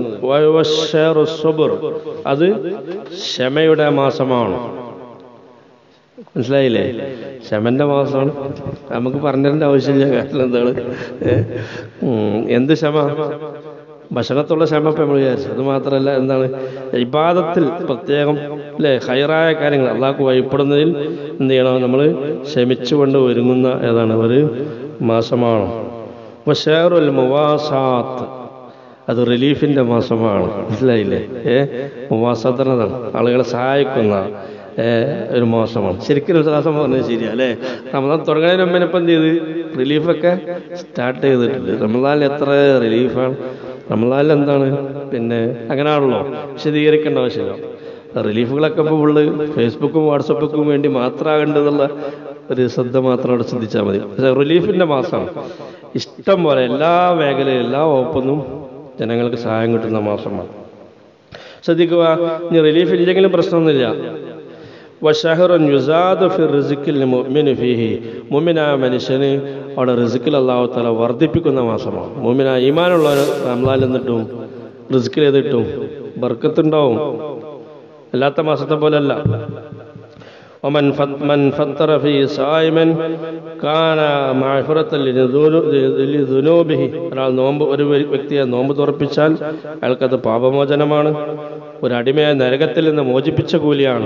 അത് ക്ഷമയുടെ മാസമാണ്. മനസ്സിലായില്ലേ? ക്ഷമന്റെ മാസമാണ്. നമുക്ക് പറഞ്ഞതിൻ്റെ ആവശ്യമില്ല. കാരണം എന്താണ്? എന്ത് ക്ഷമ? ഭക്ഷണത്തുള്ള ക്ഷമ ഇപ്പം നമ്മൾ വിചാരിച്ചു. അത് മാത്രമല്ല, എന്താണ് ഇബാദത്തിൽ പ്രത്യേകം അല്ലേ, ഹൈറായ കാര്യങ്ങൾ അള്ളാഹ്ക്ക് വഴിപ്പെടുന്നതിൽ എന്ത് ചെയ്യണം? നമ്മൾ ക്ഷമിച്ചുകൊണ്ട് ഒരുങ്ങുന്ന ഏതാണ് ഒരു മാസമാണ്. വശറുൽ മുവാസാത്ത്, അത് റിലീഫിന്റെ മാസമാണ്. മനസ്സിലായില്ലേ? മുവാസാത്താണ്, ആളുകളെ സഹായിക്കുന്ന ഒരു മാസമാണ്. ശരിക്കും ഒരു മാസം പറഞ്ഞത് ശരിയാ അല്ലേ? റമളാൻ തുടങ്ങുന്നതിന് മുമ്പേ ഇപ്പം എന്ത് ചെയ്ത് റിലീഫൊക്കെ സ്റ്റാർട്ട് ചെയ്തിട്ടുണ്ട്. റമളാനിൽ എത്ര റിലീഫാണ്! റമളാനിൽ എന്താണ് പിന്നെ അങ്ങനെയാണല്ലോ, വിശദീകരിക്കേണ്ട ആവശ്യമില്ല. റിലീഫുകളൊക്കെ ഇപ്പോൾ ഫുള്ള് ഫേസ്ബുക്കും വാട്സപ്പുക്കും വേണ്ടി മാത്രമാകേണ്ടതുള്ള ഒരു ശ്രദ്ധ മാത്രം അവിടെ ശ്രദ്ധിച്ചാൽ മതി. പക്ഷേ റിലീഫിന്റെ മാസമാണ്. ഇഷ്ടം പോലെ എല്ലാ മേഖലയിലും എല്ലാ വകുപ്പൊന്നും ജനങ്ങൾക്ക് സഹായം കിട്ടുന്ന മാസമാണ്. ശ്രദ്ധിക്കുക, ഇനി റിലീഫ് ഇല്ലെങ്കിലും പ്രശ്നമൊന്നുമില്ല. വശഹറുൻ യുസാദു ഫി റിസ്ഖിൽ മുഅ്മിനി ഫീഹി, മുഅ്മിനായ മനുഷ്യന് അവിടെ റിസ്ഖിൽ അല്ലാഹു തആല വർദ്ധിപ്പിക്കുന്ന മാസമാണ്. മുഅ്മിനായ ഈമാനുള്ള റമളാനിൽ നിന്നിട്ടും റിസ്ഖിൽ ഏതിട്ടും ബർക്കത്തുണ്ടാവും, അല്ലാത്ത മാസത്തെ പോലെയല്ല. ومن فطر فيه صائما كان معفرة لذنوبه. ഒരാൾ നോമ്പ്, ഒരു വ്യക്തിയെ നോമ്പ് തുറപ്പിച്ചാൽ അയാൾക്കത് പാപമോചനമാണ്, ഒരു അടിമയെ നരകത്തിൽ നിന്ന് മോചിപ്പിച്ച കൂലിയാണ്.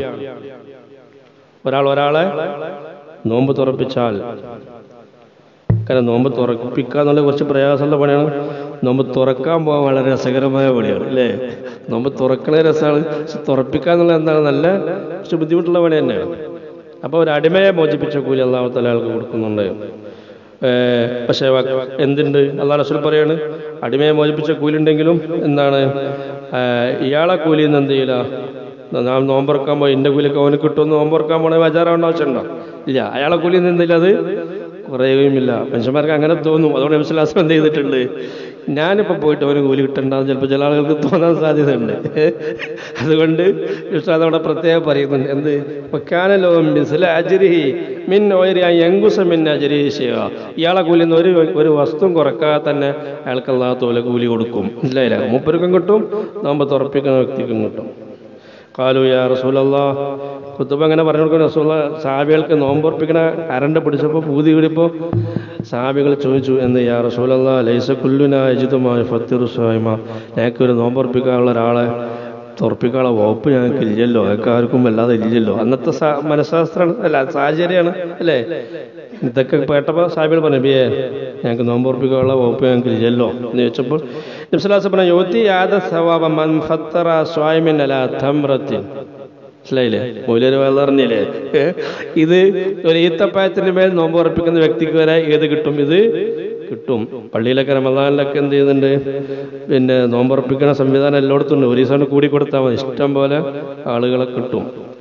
ഒരാളെ നോമ്പ് തുറപ്പിച്ചാൽ, കാരണം നോമ്പ് തുറപ്പിക്കുക എന്നുള്ളത് കുറച്ച് പ്രയാസമുള്ള പണിയാണ്. നോമ്പ് തുറക്കാൻ പോകാൻ വളരെ രസകരമായ പണിയാണ് അല്ലേ? നോമ്പ് തുറക്കണ രസമാണ്, പക്ഷെ തുറപ്പിക്കുക എന്നുള്ളത് എന്താണ് നല്ല കുറച്ച് ബുദ്ധിമുട്ടുള്ള പണി തന്നെയാണ്. അപ്പോൾ ഒരു അടിമയെ മോചിപ്പിച്ച കൂലി അല്ലാഹു തആല അയാൾക്ക് കൊടുക്കുന്നുണ്ട്. പക്ഷേ എന്തുണ്ട്, അല്ലാഹു റസൂൽ പറയാണ്, അടിമയെ മോചിപ്പിച്ച കൂലി ഉണ്ടെങ്കിലും എന്താണ്, ഇയാളെ കൂലിയിൽ നിന്ന് എന്ത് ചെയ്യില്ല, നാം നോമ്പുറക്കാൻ പോയി ഇൻ്റെ കൂലിയൊക്കെ അവന് കിട്ടുമെന്ന് നോമ്പുറക്കാൻ പോണേ ബജാറാവേണ്ട ആവശ്യമുണ്ടോ? ഇല്ല, അയാളെ കൂലിയിൽ നിന്ന് എന്തില്ല, അത് കുറയുകയുമില്ല. മനുഷ്യന്മാർക്ക് അങ്ങനെ തോന്നും. അതുകൊണ്ട് നബി സ്വല്ലല്ലാഹു അലൈഹി വസല്ലം എന്ത് ചെയ്തിട്ടുണ്ട്, ഞാനിപ്പോൾ പോയിട്ട് അവന് കൂലി കിട്ടണ്ടെന്ന് ചിലപ്പോൾ ചില ആളുകൾക്ക് തോന്നാൻ സാധ്യതയുണ്ട്. അതുകൊണ്ട് ഉസ്താദ് അവിടെ പ്രത്യേകം പറയുന്നുണ്ട്, എന്ത് വക്കാനലോ മിസ്ല അജ്രിഹി മിൻ വൈരി അൻ യൻഖുസ മിൻ അജ്രിഹി ശൈഅ. ഇയാളെ കൂലിയിൽ നിന്ന് ഒരു വസ്തുവും കുറക്കാതെ തന്നെ അയാൾക്ക് അല്ലാഹു തആല കൂലി കൊടുക്കും. ഇല്ല, മൂപ്പർക്കും കിട്ടും, നോമ്പ് തുറപ്പിക്കുന്ന വ്യക്തിക്കും കിട്ടും. ഖാലു യാ റസൂലല്ലാഹ്, ഖുതുബ അങ്ങനെ പറഞ്ഞു കൊടുക്കുന്ന റസൂലുള്ളാഹി സഹാബികൾക്ക് നോമ്പുറപ്പിക്കണ കരണ്ട് പിടിച്ചപ്പോൾ പൂതി കൂടിയപ്പോൾ സഹാബികൾ ചോദിച്ചു, എന്ത് യാ റസൂലല്ലാഹ് ലൈസ കുല്ലുനാ യജിദു മാ യുഫത്തിറു സ്വൈമ, ഞങ്ങൾക്കൊരു നോമ്പുറപ്പിക്കാനുള്ള ഒരാളെ തുറപ്പിക്കാനുള്ള വകുപ്പ് ഞങ്ങൾക്ക് ഇല്ലല്ലോ, ഞങ്ങൾക്ക് ആർക്കും വല്ലാതെ ഇല്ലല്ലോ. അന്നത്തെ മനഃശാസ്ത്രമാണ്, അല്ല സാഹചര്യമാണ് അല്ലേ? ഇതൊക്കെ കേട്ടപ്പോൾ സാഹിബികൾ പറഞ്ഞു, ബിയെ ഞങ്ങൾക്ക് നോമ്പുറപ്പിക്കാനുള്ള വകുപ്പ് ഞങ്ങൾക്ക് ഇല്ലല്ലോ എന്ന് ചോദിച്ചപ്പോൾ നബി സ്വല്ലല്ലാഹു അലൈഹി വസല്ലം യുതി യാദ സവാബ മൻ ഫത്തറ സ്വായിമിൻ അലാ തംറത്തിൻ. മനസ്സിലായില്ലേ? മൂല്യര് വളർന്നില്ലേ? ഇത് ഒരു ഈത്തപ്പഴത്തിന് മേൽ നോമ്പ് ഉറപ്പിക്കുന്ന വ്യക്തിക്ക് വരെ ഏത് കിട്ടും? ഇത് കിട്ടും. പള്ളിയിലൊക്കെ റമദാനിലൊക്കെ എന്ത് ചെയ്യുന്നുണ്ട്, പിന്നെ നോമ്പുറപ്പിക്കുന്ന സംവിധാനം എല്ലായിടത്തും ഉണ്ട്. ഒരു ദിവസം കൂടി കൊടുത്താൽ മതി, ഇഷ്ടം പോലെ ആളുകളെ കിട്ടും.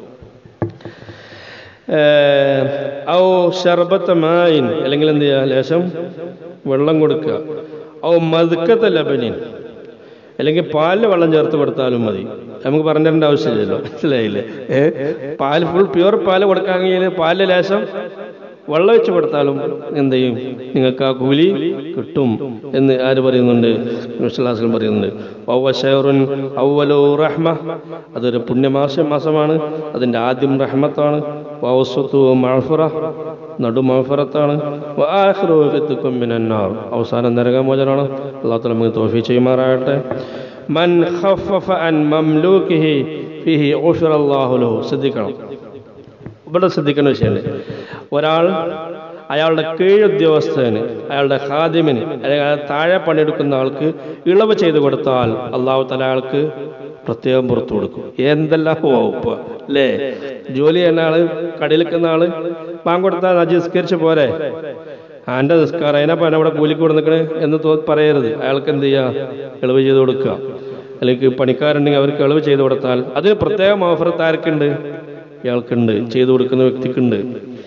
ഔ ശർബത്ത മായിൻ, അല്ലെങ്കിൽ എന്ത് ചെയ്യുക, ലേശം വെള്ളം കൊടുക്കുക. ഔ മദ്കത്ത ലബനിൻ, അല്ലെങ്കിൽ പാലിൽ വെള്ളം ചേർത്ത് കൊടുത്താലും മതി. നമുക്ക് പറഞ്ഞു തരേണ്ട ആവശ്യമില്ലല്ലോ, മനസ്സിലായില്ലേ? പാൽ ഫുൾ പ്യുവർ പാല് കൊടുക്കാമെങ്കിൽ പാലിൽ ലേശം വെള്ളം വെച്ച് കൊടുത്താലും എന്ത് ചെയ്യും, നിങ്ങൾക്ക് ആ കൂലി കിട്ടും എന്ന് ആര് പറയുന്നുണ്ട്? നബി പറയുന്നുണ്ട്. വശഹറുൻ അവ്വലു റഹ്മ, അതൊരു പുണ്യമാസമാണ്, അതിൻ്റെ ആദ്യം റഹ്മത്താണ്. വൗസതു മഗ്ഫിറ, നടു മഗ്ഫിറത്താണ്. വആഖിറു ഫിത്തുകും മിനന്നാർ, അവസാനം നരകമോചനമാണ്. അല്ലാഹു തആല നമുക്ക് തൗഫീഖ് ചെയ്യുമാറാകട്ടെ. മൻ ഖഫഫ അൻ മംലൂകിഹി ഫീഹി ഉഫിറ അല്ലാഹു ലഹു. ശ്രദ്ധിക്കണം, ഇവിടെ ശ്രദ്ധിക്കേണ്ട വിഷയമാണ്. ഒരാൾ അയാളുടെ കീഴുദ്യോഗസ്ഥന്, അയാളുടെ ഖാദിമിന്, അല്ലെങ്കിൽ താഴെ പണിയെടുക്കുന്ന ആൾക്ക് ഇളവ് ചെയ്തു കൊടുത്താൽ അല്ലാഹു തആല അയാൾക്ക് പ്രത്യേകം പുറത്തു കൊടുക്കും. എന്തെല്ലാം വകുപ്പ് അല്ലേ? ജോലി ചെയ്യുന്ന ആള്, കടയിൽ നിൽക്കുന്ന ആള് ബാങ്ക് കൊടുത്താൽ നിസ്കരിച്ച് പോരെ, എൻ്റെ നിസ്കാരം അതിനപ്പം എന്നെ ഇവിടെ കൂലിക്ക് കൊടുക്കണേ എന്ന് പറയരുത്. അയാൾക്ക് എന്ത് ചെയ്യുക, ഇളവ് ചെയ്ത് കൊടുക്കുക. അല്ലെങ്കിൽ പണിക്കാരുണ്ടെങ്കിൽ അവർക്ക് ഇളവ് ചെയ്ത് കൊടുത്താൽ അതിന് പ്രത്യേകം ഓഫറത്ത് ആർക്കുണ്ട്? ഇയാൾക്കുണ്ട്, ചെയ്തു കൊടുക്കുന്ന വ്യക്തിക്കുണ്ട്.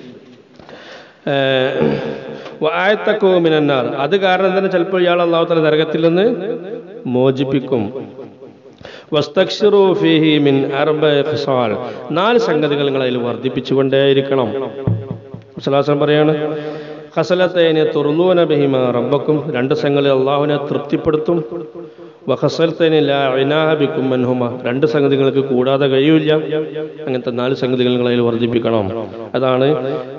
മിനന്നാർ, അത് കാരണം തന്നെ ചിലപ്പോൾ ഇയാൾ അല്ലാഹു തആല നരകത്തിൽ നിന്ന് മോചിപ്പിക്കും. വസ്തക്ഷിറു ഫീഹി മിൻ അർബഇ ഖിസാൽ, 4 സംഗതികൾ നിങ്ങൾ അതിൽ വർദ്ധിപ്പിച്ചുകൊണ്ടേയിരിക്കണം. സല്ലല്ലാഹു പറയാണ്, ഖസലത്തൈനി തുർലൂന ബിഹിമാ റബ്ബക്കും, 2 സംഗതികൾ അല്ലാഹുവിനെ തൃപ്തിപ്പെടുത്തും. വഖസലത്തൈനി ലാ ഇനാഹ ബിക്കും മൻഹുമ, 2 സംഗതികൾക്ക് കൂടാതെ കഴിയില്ല. അങ്ങനത്തെ 4 സംഗതികൾ നിങ്ങൾ അതിൽ വർദ്ധിപ്പിക്കണം. അതാണ്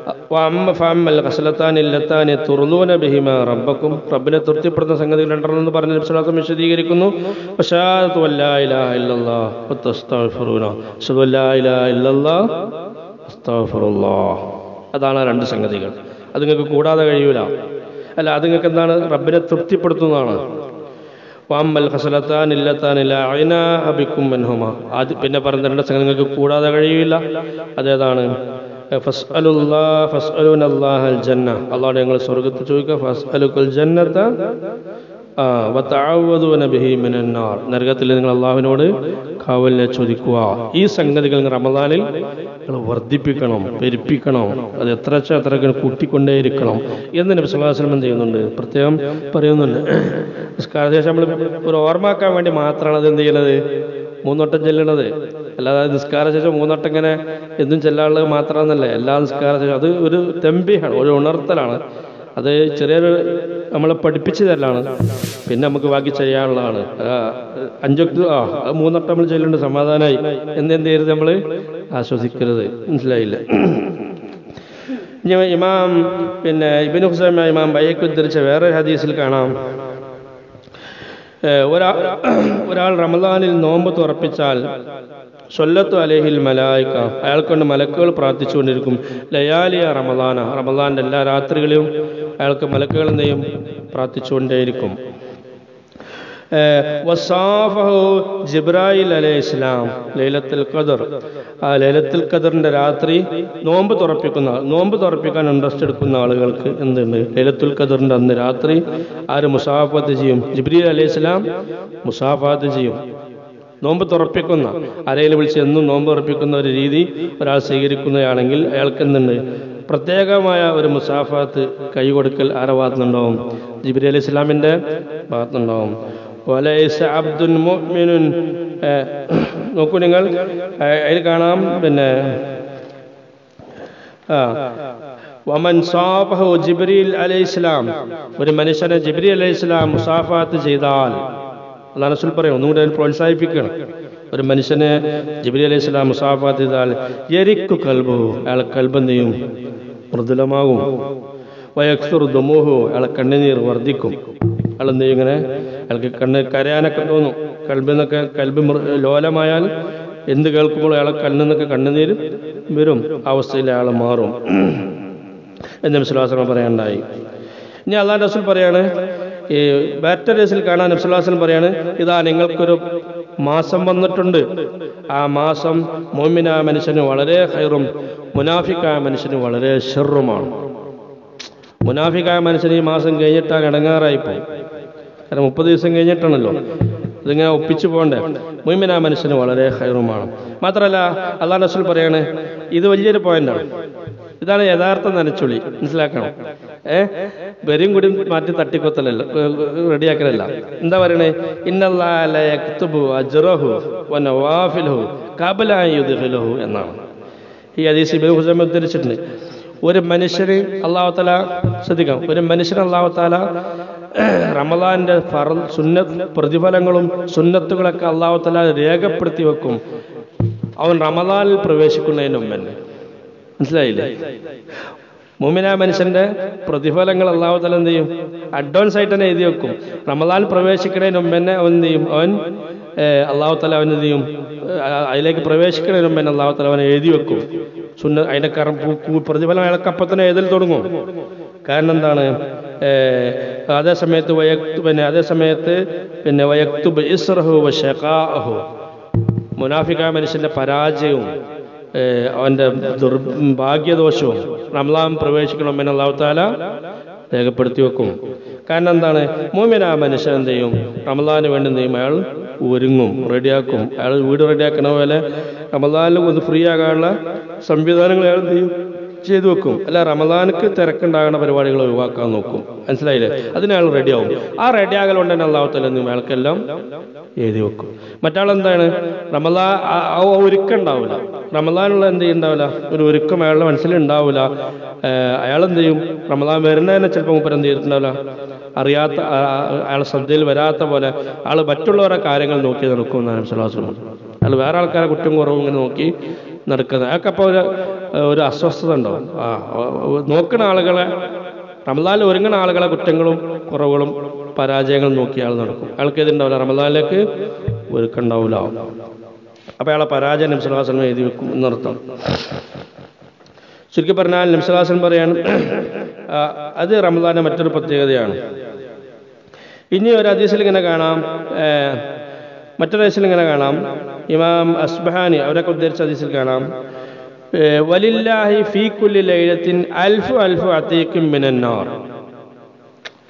തുർലൂന ബിഹിമാ റബ്ബക്കും, റബ്ബിനെ തൃപ്തിപ്പെടുത്തുന്ന സംഗതികൾ 2 എന്ന് പറഞ്ഞ് നബി സ്വല്ലല്ലാഹു അലൈഹി വസല്ലം വിശദീകരിക്കുന്നു. വശഹാദതു അല്ലാ ഇലാഹ ഇല്ലല്ലാഹ് വതസ്തഗ്ഫിറൂന, അശ്ഹദു അല്ലാ ഇലാഹ ഇല്ലല്ലാഹ് അസ്തഗ്ഫിറുല്ലാഹ്. അതാണ് 2 സംഗതികൾ. അത് നിങ്ങൾക്ക് കൂടാതെ കഴിയൂല. അല്ല, അത് നിങ്ങൾക്ക് എന്താണ്? റബ്ബിനെ തൃപ്തിപ്പെടുത്തുന്നതാണ്. വഅമ്മൽ ഖസലത്താൻ ഇല്ലത്താൻ ലാ ഇനാഹ ബിക്കും മൻഹുമ, അത് പിന്നെ പറഞ്ഞ 2 സംഗതി നിങ്ങൾക്ക് കൂടാതെ കഴിയില്ല. അതേതാണ്? ഫസ്അലുനല്ലാഹൽ ജന്ന, അല്ലാഹുവോട് ഞങ്ങൾ സ്വർഗ്ഗത്തിൽ ചോദിക്കുക. ഫസ്അലുക്കൽ ജന്നത വതഅവ്വദൂന ബിഹി മിനന്നാർ, നരകത്തിൽ നിങ്ങൾ അള്ളാഹുവിനോട് കാവലിനെ ചോദിക്കുക. ഈ സംഗതികൾ റമദാനിൽ നിങ്ങൾ വർദ്ധിപ്പിക്കണം, പെരുപ്പിക്കണം, അത് എത്രയ്ക്ക് കൂട്ടിക്കൊണ്ടേയിരിക്കണം എന്ന് നബി സല്ലല്ലാഹു അലൈഹി വസല്ലം ചെയ്യുന്നുണ്ട്, പ്രത്യേകം പറയുന്നുണ്ട്. നിസ്കാരശേഷം നമ്മൾ ഒരു ഓർമ്മാക്കാൻ വേണ്ടി മാത്രമാണ് അത് എന്ത് ചെയ്യണത്, 3 വട്ടം ചെല്ലണത്. അല്ലാതെ നിസ്കാരശേഷം 3 വട്ടം ഇങ്ങനെ എന്നും ചെല്ലാനുള്ളത് മാത്രമെന്നല്ല, എല്ലാ നിസ്കാരശേഷം അത് ഒരു തെമ്പിയാണ്, ഒരു ഉണർത്തലാണ്. അത് ചെറിയൊരു നമ്മളെ പഠിപ്പിച്ചു തരലാണ്. പിന്നെ നമുക്ക് ബാക്കി ചെയ്യാനുള്ളതാണ്. 5 3 വട്ടം നമ്മൾ ചെല്ലുന്നുണ്ട് സമാധാനമായി എന്ത് ചെയ്യരുത്, നമ്മൾ ആശ്വസിക്കരുത്. മനസ്സിലായില്ല? ഇമാം ഇബ്നു ഖുസൈമ ഇമാം ബൈഹഖി ഉദ്ധരിച്ച വേറൊരു ഹദീസിൽ കാണാം, ഒരാൾ റമദാനിൽ നോമ്പ് തുറപ്പിച്ചാൽ സ്വല്ലത്തു അലൈഹിൽ മലായിക, അയാൾക്കൊണ്ട് മലക്കുകൾ പ്രാർത്ഥിച്ചുകൊണ്ടിരിക്കും. ലയാലിയ റമദാന, റമദാന്റെ എല്ലാ രാത്രികളിലും അയാൾക്ക് മലക്കുകൾ എന്ത് ചെയ്യും, പ്രാർത്ഥിച്ചുകൊണ്ടേയിരിക്കും. വസാഫഹു ജിബ്രായിൽ അലൈഹിസ്സലാം ലൈലത്തുൽ ഖദർ, ആ ലൈലത്തുൽ ഖദറിന്റെ രാത്രി നോമ്പ് തുറപ്പിക്കാൻ ഇൻട്രസ്റ്റ് എടുക്കുന്ന ആളുകൾക്ക് എന്തുണ്ട്, ലൈലത്തുൽ ഖദറിന്റെ അന്ന് രാത്രി ആര് മുസാഫത്ത് ചെയ്യും, ജിബ്രീൽ അലൈഹിസ്സലാം മുസാഫത്ത് ചെയ്യും. നോമ്പ് തുറപ്പിക്കുന്ന ആരെയും വിളിച്ച് എന്നും നോമ്പ് തുറപ്പിക്കുന്ന ഒരു രീതി ഒരാൾ സ്വീകരിക്കുന്നതാണെങ്കിൽ അയാൾക്ക് എന്തുണ്ട്, പ്രത്യേകമായ ഒരു മുസാഫത്ത് കൈ കൊടുക്കൽ ആരുടെ ഭാഗത്തുനിന്നുണ്ടാവും, ജിബ്രീൽ അലൈഹി ഇസ്ലാമിന്റെ ഭാഗത്തുനിന്നുണ്ടാവും. വലൈസ അബ്ദുൻ മുഅ്മിനുൻ, നോക്കൂ നിങ്ങൾ അതിൽ കാണാം, വമൻ സാഫഹു ജിബ്രീൽ അലൈഹിസ്സലാം, ഒരു മനുഷ്യനെ ജിബ്രീൽ അലൈഹിസ്സലാം മുസാഫത്ത് ചെയ്താൽ, അല്ലാഹു റസൂൽ പറയും, ഒന്നുകൂടെ പ്രോത്സാഹിപ്പിക്കണം, ഒരു മനുഷ്യനെ ജിബ്രീൽ അലൈഹിസ്സലാം മുസാഫത്ത് ചെയ്താൽ യരിക്കു ഖൽബുഹു, അയാളെ കൽബ് എന്ത് ചെയ്യും, മൃദുലമാകും. വയക്സുറു ദുമുഹു, അയാളെ കണ്ണുനീർ വർദ്ധിക്കും. അയാൾ എന്ത് ചെയ്യും, ഇങ്ങനെ അയാൾക്ക് കരയാനൊക്കെ തോന്നും. കൽബിന്നൊക്കെ കൽബ് ലോലമായാൽ എന്ത് കേൾക്കുമ്പോൾ അയാളെ കണ്ണിന്നൊക്കെ കണ്ണുനീര് വരും, അവസ്ഥയിൽ അയാൾ മാറും എന്ന് നബി സല്ലല്ലാഹു അലൈഹി വസല്ലം പറയാനുണ്ടായി. ഇനി അല്ലാഹു റസൂൽ പറയാണ്, ഈ ബാറ്ററീസിൽ കാണാൻ നബി സല്ലല്ലാഹു അലൈഹി വസല്ലം പറയാണ്, ഇതാ നിങ്ങൾക്കൊരു മാസം വന്നിട്ടുണ്ട്, ആ മാസം മുഅ്മിനായ മനുഷ്യന് വളരെ ഖൈറും മുനാഫിക്കായ മനുഷ്യന് വളരെ ശർറുമാണ്. മുനാഫിക്കായ മനുഷ്യന് ഈ മാസം കഴിഞ്ഞിട്ടാണ് ഇടങ്ങാറായിപ്പോയി, കാരണം 30 ദിവസം കഴിഞ്ഞിട്ടാണല്ലോ, ഇതിങ്ങനെ ഒപ്പിച്ചു പോകണ്ടേ. മുഅ്മിനായ മനുഷ്യന് വളരെ ഖൈറുമാണ്. മാത്രമല്ല അല്ലാഹു റസൂൽ പറയാണ്, ഇത് വലിയൊരു പോയിന്റാണ്, ഇതാണ് യഥാർത്ഥ നനച്ചുളി, മനസ്സിലാക്കണം. വരും കൂടി മാറ്റി തട്ടിക്കൊത്തലല്ല, റെഡിയാക്കലല്ല. എന്താ പറയണേ, ഇന്നല്ലാഹ ല യക്തുബു അജ്റഹു വനവാഫിലഹു ഖബല അൻ യുദ്ഖിലഹു എന്നാണ്. ഈ ഹദീസ് ഇബ്നു ഖുസൈമ ഉദ്ധരിച്ചിട്ടുണ്ട്. ഒരു മനുഷ്യന് അല്ലാഹു തആല, ശ്രദ്ധിക്കണം, ഒരു മനുഷ്യന് അല്ലാഹു തആല റമദാന്റെ സുന്നത്ത് പ്രതിഫലങ്ങളും സുന്നത്തുകളൊക്കെ അല്ലാഹു തആല രേഖപ്പെടുത്തി വെക്കും അവൻ റമദാനിൽ പ്രവേശിക്കുന്നതിന് മുമ്പ് തന്നെ. മനസ്സിലായില്ലേ? മുഅ്മിനായ മനുഷ്യന്റെ പ്രതിഫലങ്ങൾ അല്ലാഹു തആല എന്ത് ചെയ്യും, അഡ്വാൻസ് ആയിട്ട് തന്നെ എഴുതി വെക്കും. റമദാൻ പ്രവേശിക്കുന്നതിന് മുമ്പ് തന്നെ അവൻ എന്ത് ചെയ്യും, അല്ലാഹു തആല അവൻ എന്ത് ചെയ്യും, അതിലേക്ക് പ്രവേശിക്കുന്നതിന് മുമ്പ് തന്നെ അല്ലാഹു തആല അവൻ എഴുതി വെക്കും. അതിന്റെ പ്രതിഫലം അയാൾക്ക് അപ്പം തന്നെ എഴുതൽ തുടങ്ങും. കാരണം എന്താണ്, അതേസമയത്ത് വയക്തുബ് ഇസ്റഹു വശഖാഅഹു, മുനാഫിക്കായ മനുഷ്യന്റെ പരാജയവും അവന്റെ ഭാഗ്യദോഷവും റമദാൻ പ്രവേശിക്കണമെന്ന് അല്ലാഹു തആല രേഖപ്പെടുത്തി വെക്കും. കാരണം എന്താണ്, മുഅ്മിനായ മനുഷ്യൻ എന്ത് ചെയ്യും, റമദാന് വേണ്ടി എന്ത് ചെയ്യും, അയാൾ ഒരുങ്ങും, റെഡിയാക്കും. അയാൾ വീട് റെഡിയാക്കണ പോലെ റമദാനിൽ ഒന്ന് ഫ്രീ ആകാനുള്ള സംവിധാനങ്ങൾ അയാൾ എന്ത് ചെയ്യും, ചെയ്തു വെക്കും. അല്ല റമദാനക്ക് തിരക്കുണ്ടാകുന്ന പരിപാടികൾ ഒഴിവാക്കാൻ നോക്കും. മനസ്സിലായില്ലേ? അതിനയാൾ റെഡിയാവും. ആ റെഡിയാകൽ കൊണ്ട് തന്നെ അല്ലാഹു തആല അയാൾക്കെല്ലാം എഴുതി വെക്കും. മറ്റാളെന്താണ്, റമദാൻ ഒരുക്കുണ്ടാവില്ല, റമദാനുള്ള എന്ത് ചെയ്യുന്നുണ്ടാവില്ല, ഒരു ഒരുക്കം അയാളുടെ മനസ്സിലുണ്ടാവില്ല. അയാളെന്ത് ചെയ്യും, റമദാൻ വരുന്നതിനെ ചിലപ്പോൾ മൂപ്പർ എന്ത് ചെയ്തിട്ടുണ്ടാവില്ല, അറിയാത്ത, അയാളെ ശ്രദ്ധയിൽ വരാത്ത പോലെ ആൾ മറ്റുള്ളവരുടെ കാര്യങ്ങൾ നോക്കി നടക്കും എന്നാണ് സ്വല്ലല്ലാഹു അലൈഹി വസല്ലം. അയാൾ വേറെ ആൾക്കാരെ കുറ്റം കുറവും ഇങ്ങനെ നോക്കി നടക്കുന്നത്, അയാൾക്കപ്പോൾ ഒരു അസ്വസ്ഥത ഉണ്ടാവും. നോക്കുന്ന ആളുകളെ, റമദാനിൽ ഒരുങ്ങുന്ന ആളുകളെ കുറ്റങ്ങളും കുറവുകളും പരാജയങ്ങളും നോക്കി അയാൾ നടക്കും. അയാൾക്ക് ഇതുണ്ടാവില്ല, റമദാനിലേക്ക് ഒരുക്കുണ്ടാവില്ല. അപ്പോൾ അയാളെ പരാജയം നബി സല്ലല്ലാഹു അലൈഹി വസല്ലം എഴുതി വെക്കും എന്നർത്ഥം. ചുരുക്കി പറഞ്ഞാൽ നബി സല്ലല്ലാഹു അലൈഹി വസല്ലം പറയാണ്, അത് റമദാന്റെ മറ്റൊരു പ്രത്യേകതയാണ്. ഇനി ഒരു ഹദീസിൽ ഇങ്ങനെ കാണാം, മറ്റൊരു ഹദീസിൽ ഇങ്ങനെ കാണാം, ഇമാം അസ്ബഹാനി അവരൊക്കെ ഉദ്ധരിച്ച ഹദീസിൽ കാണാം, വലില്ലാഹി ഫീ കുല്ലി ലൈലത്തിൻ അൽഫു അൽഫു അതീഖിൻ മിനന്നാർ.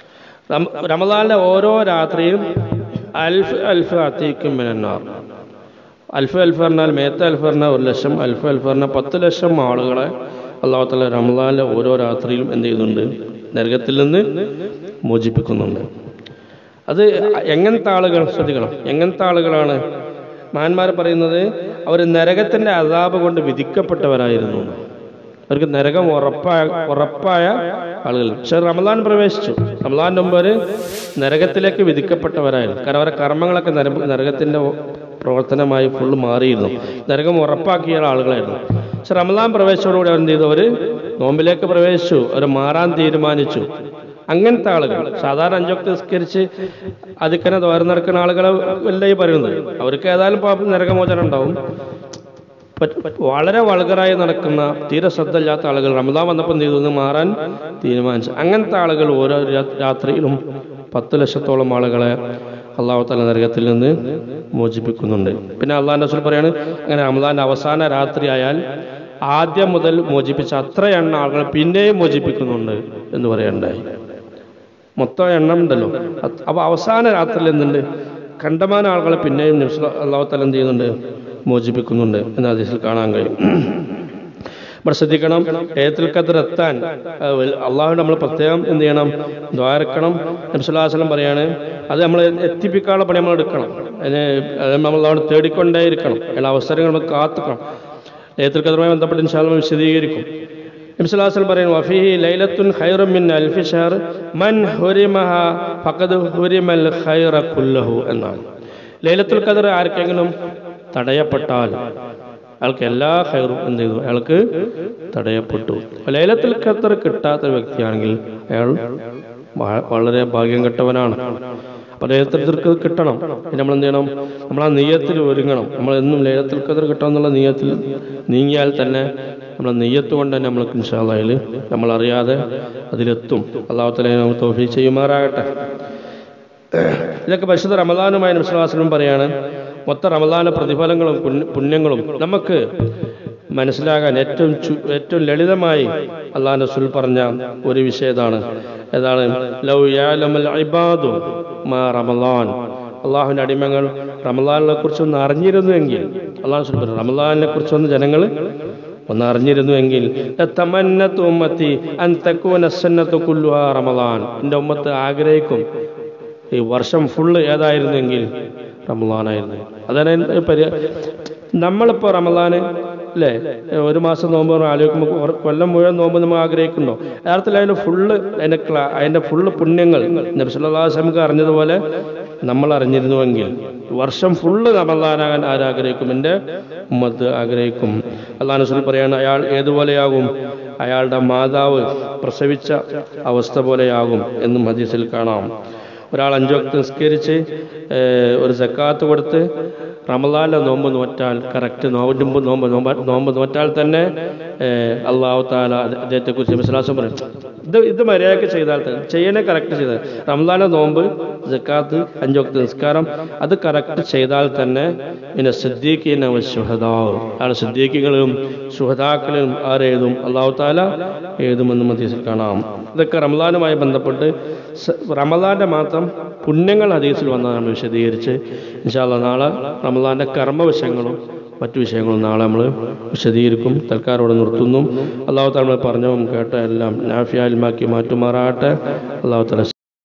റമദാനിലെ ഓരോ രാത്രിയും അൽഫ് അതീക്കും മിനന്നാർ. അൽഫ് പറഞ്ഞാൽ മേത്ത അൽഫ് പറഞ്ഞാൽ 1,00,000, അൽഫ് പറഞ്ഞാൽ 10,00,000 ആളുകളെ അല്ലാഹു തആല റമദാനിലെ ഓരോ രാത്രിയിലും എന്ത് ചെയ്യുന്നുണ്ട്? നരകത്തിൽ നിന്ന് മോചിപ്പിക്കുന്നുണ്ട്. അത് എങ്ങനത്തെ ആളുകൾ ശ്രദ്ധിക്കണം. എങ്ങനത്തെ ആളുകളാണ്? മഹാന്മാർ പറയുന്നത് അവർ നരകത്തിൻ്റെ അസാബ് കൊണ്ട് വിധിക്കപ്പെട്ടവരായിരുന്നു. അവർക്ക് നരകം ഉറപ്പായ ആളുകൾ. പക്ഷെ റമദാൻ പ്രവേശിച്ചു. റമദാൻ്റെ മുമ്പ് അവർ നരകത്തിലേക്ക് വിധിക്കപ്പെട്ടവരായിരുന്നു. കാരണം അവരുടെ കർമ്മങ്ങളൊക്കെ നരകത്തിൻ്റെ പ്രവർത്തനമായി ഫുള്ള് മാറിയിരുന്നു. നരകം ഉറപ്പാക്കിയ ആളുകളായിരുന്നു. പക്ഷെ റമദാൻ പ്രവേശിച്ചതോടുകൂടി അവർ എന്ത് ചെയ്തു? അവർ നോമ്പിലേക്ക് പ്രവേശിച്ചു. അവർ മാറാൻ തീരുമാനിച്ചു. അങ്ങനത്തെ ആളുകൾ സാധാരണ 5 വക്ത് നിസ്കരിച്ച് അതിക്കനെ തോരം നടക്കുന്ന ആളുകളെ അല്ല ഈ പറയുന്നത്. അവർക്ക് ഏതായാലും നരകമോചനം ഉണ്ടാവും. വളരെ വൾഗറായി നടക്കുന്ന തീരെ ശ്രദ്ധ ഇല്ലാത്ത ആളുകൾ റമദാൻ വന്നപ്പോൾ എന്ത് ചെയ്തു? മാറാൻ തീരുമാനിച്ചു. അങ്ങനത്തെ ആളുകൾ ഓരോ രാത്രിയിലും 10,00,000-ഓളം ആളുകളെ അല്ലാഹു തആല നരകത്തിൽ നിന്ന് മോചിപ്പിക്കുന്നുണ്ട്. പിന്നെ അല്ലാഹുവിൻ്റെ റസൂൽ പറയാണ്, അങ്ങനെ റമദാൻ്റെ അവസാന രാത്രി ആയാൽ ആദ്യം മുതൽ മോചിപ്പിച്ച അത്ര എണ്ണ ആളുകൾ പിന്നെയും മോചിപ്പിക്കുന്നുണ്ട് എന്ന് പറയണ്ടായി. മൊത്തം എണ്ണം ഉണ്ടല്ലോ. അപ്പോൾ അവസാന രാത്രിയിൽ എന്തുണ്ട്? കണ്ടമാന ആളുകളെ പിന്നെയും അല്ലാഹു തആല എന്ത് ചെയ്യുന്നുണ്ട്? മോചിപ്പിക്കുന്നുണ്ട് എന്ന് ഹദീസിൽ കാണാൻ കഴിയും. ഇവിടെ ശ്രദ്ധിക്കണം, ലൈലത്തുൽ ഖദ്ർ എത്താൻ അള്ളാഹുവിനോട് നമ്മൾ പ്രത്യേകം എന്ത് ചെയ്യണം? ദ്വാരക്കണം. നബി സല്ലല്ലാഹു അലൈഹി വസല്ലം പറയാണ്, അത് നമ്മൾ എത്തിപ്പിക്കാനുള്ള പണി നമ്മൾ എടുക്കണം. അതിന് നമ്മൾ അവിടെ തേടിക്കൊണ്ടേയിരിക്കണം. എല്ലാ അവസരങ്ങളും നമ്മൾ കാത്തുക്കണം. ലൈലത്തുൽ ഖദ്റുമായി ബന്ധപ്പെട്ട് ഇൻഷാ അല്ലാഹ് വിശദീകരിക്കും. നബി സല്ലല്ലാഹു അലൈഹി വസല്ലം പറയുന്നു, വഫീഹി ലൈലത്തുൻ ഖൈറും മിൻ അൽഫി ശഹർ മൻ ഹുരിമഹ ഫഖദ് ഹുരിമൽ ഖൈറ കുല്ലഹു എന്നാണ്. ലൈലത്തുൽ ഖദ്ർ ആർക്കെങ്കിലും തടയപ്പെട്ടാൽ അയാൾക്ക് എല്ലാ ഖൈറും എന്ത് ചെയ്തു? അയാൾക്ക് തടയപ്പെട്ടു. ലൈലത്തുൽ ഖദ്ർ കിട്ടാത്ത വ്യക്തിയാണെങ്കിൽ അയാൾ വളരെ ഭാഗ്യം കെട്ടവനാണ്. അപ്പോൾ ലൈലത്തുൽ ഖദ്ർ കിട്ടണം. നമ്മൾ എന്ത് ചെയ്യണം? നമ്മൾ ആ നിയ്യത്തിൽ ഒരുങ്ങണം. നമ്മൾ എന്നും ലൈലത്തുൽ ഖദ്ർ കിട്ടണം എന്നുള്ള നിയ്യത്തിൽ നീങ്ങിയാൽ തന്നെ നമ്മളെ നിയ്യത്ത് കൊണ്ട് തന്നെ നമ്മൾക്ക് ഇൻഷാ അല്ലാഹ് നമ്മൾ അറിയാതെ അതിലെത്തും. അല്ലാഹു തആല നമുക്ക് തൗഫീഖ് ചെയ്യുമാറാകട്ടെ. ഇതൊക്കെ പരിശുദ്ധ റമദാനുമായി നബി സല്ലല്ലാഹു അലൈഹി വസല്ലം പറയാണ്, മൊത്തം റമദാനിലെ പ്രതിഫലങ്ങളും പുണ്യങ്ങളും നമുക്ക് മനസ്സിലാകാൻ ഏറ്റവും ലളിതമായി അല്ലാഹുവിൻ്റെ റസൂൽ പറഞ്ഞ ഒരു വിഷയം ഏതാണ്? ലൗ യഅലമുൽ ഇബാദു മാ റമളാൻ. അള്ളാഹുവിൻ്റെ അടിമകൾ റമളാനിനെ കുറിച്ചൊന്ന് അറിഞ്ഞിരുന്നുവെങ്കിൽ, അല്ലാഹു റസൂൽ പറഞ്ഞു, റമളാനിനെ കുറിച്ചൊന്ന് ജനങ്ങൾ ഒന്ന് അറിഞ്ഞിരുന്നുവെങ്കിൽ തമന്നതു ഉമ്മത്തി അൻ തകൂന സന്നത്തു കുല്ലുഹാ റമളാൻ. എൻ്റെ ഉമ്മത്ത് ആഗ്രഹിക്കും ഈ വർഷം ഫുള്ള് ഏതായിരുന്നെങ്കിൽ റമളാനായിരുന്നു. അതാണ് നമ്മളിപ്പോൾ റമളാന് അല്ലേ, ഒരു മാസം നോമ്പ് ആലോചിക്കുമ്പോൾ കൊല്ലം മുഴുവൻ നോമ്പ് നമ്മൾ ആഗ്രഹിക്കുന്നുണ്ടോ? യഥാർത്ഥത്തിൽ അതിൻ്റെ ഫുള്ള് പുണ്യങ്ങൾ നബി സല്ലല്ലാഹു അലൈഹി വസല്ലം അറിഞ്ഞതുപോലെ നമ്മൾ അറിഞ്ഞിരുന്നുവെങ്കിൽ വർഷം ഫുള്ള് റമളാനാകാൻ ആരാഗ്രഹിക്കും? എൻ്റെ ഉമ്മത്ത് ആഗ്രഹിക്കും. അല്ലാഹു റസൂൽ പറയാണ്, അയാൾ ഏതുപോലെയാകും? അയാളുടെ മാതാവ് പ്രസവിച്ച അവസ്ഥ പോലെയാകും എന്നും ഹദീസിൽ കാണാം. ഒരാൾ 5 വക്ത് നിസ്കരിച്ച് ഒരു സക്കാത്ത് കൊടുത്ത് റമളാനിലെ നോമ്പ് നോറ്റാൽ, കറക്റ്റ് നോമ്പ് നോറ്റാൽ തന്നെ അല്ലാഹു തആല അദ്ദേഹത്തെക്കുറിച്ച് നബി സല്ലല്ലാഹു അലൈഹി വസല്ലം പറയും, ഇത് മര്യാദയ്ക്ക് ചെയ്താൽ തന്നെ ചെയ്യണേ കറക്റ്റ് ചെയ്താൽ റമളാനിലെ നോമ്പ്, സക്കാത്ത്, 5 വക്ത് നിസ്കാരം അത് കറക്റ്റ് ചെയ്താൽ തന്നെ പിന്നെ സിദ്ദീഖീന വശുഹദാ, ആണ് സിദ്ദീഖികളും ശുഹദാക്കളും ആരെഴുതും? അല്ലാഹു തആല എഴുതുമെന്നും ഹദീസിൽ കാണാം. ഇതൊക്കെ റമളാനുമായി ബന്ധപ്പെട്ട് റമളാന്റെ മാത്രം പുണ്യങ്ങൾ ഹദീസിൽ വന്നതാണ് വിശദീകരിച്ച്. ഇൻഷാ അല്ലാഹ് നാളെ റമളാന്റെ കർമ്മവിഷയങ്ങളും മറ്റു വിഷയങ്ങളും നാളെ നമ്മൾ വിശദീകരിക്കും. തൽക്കാലം ഇവിടെ നിർത്തുന്നു. അല്ലാഹു തആല പറഞ്ഞതും കേട്ട എല്ലാം നാഫിയായി മാറ്റി മാറ്റുമാറാകട്ടെ. അല്ലാഹു തആല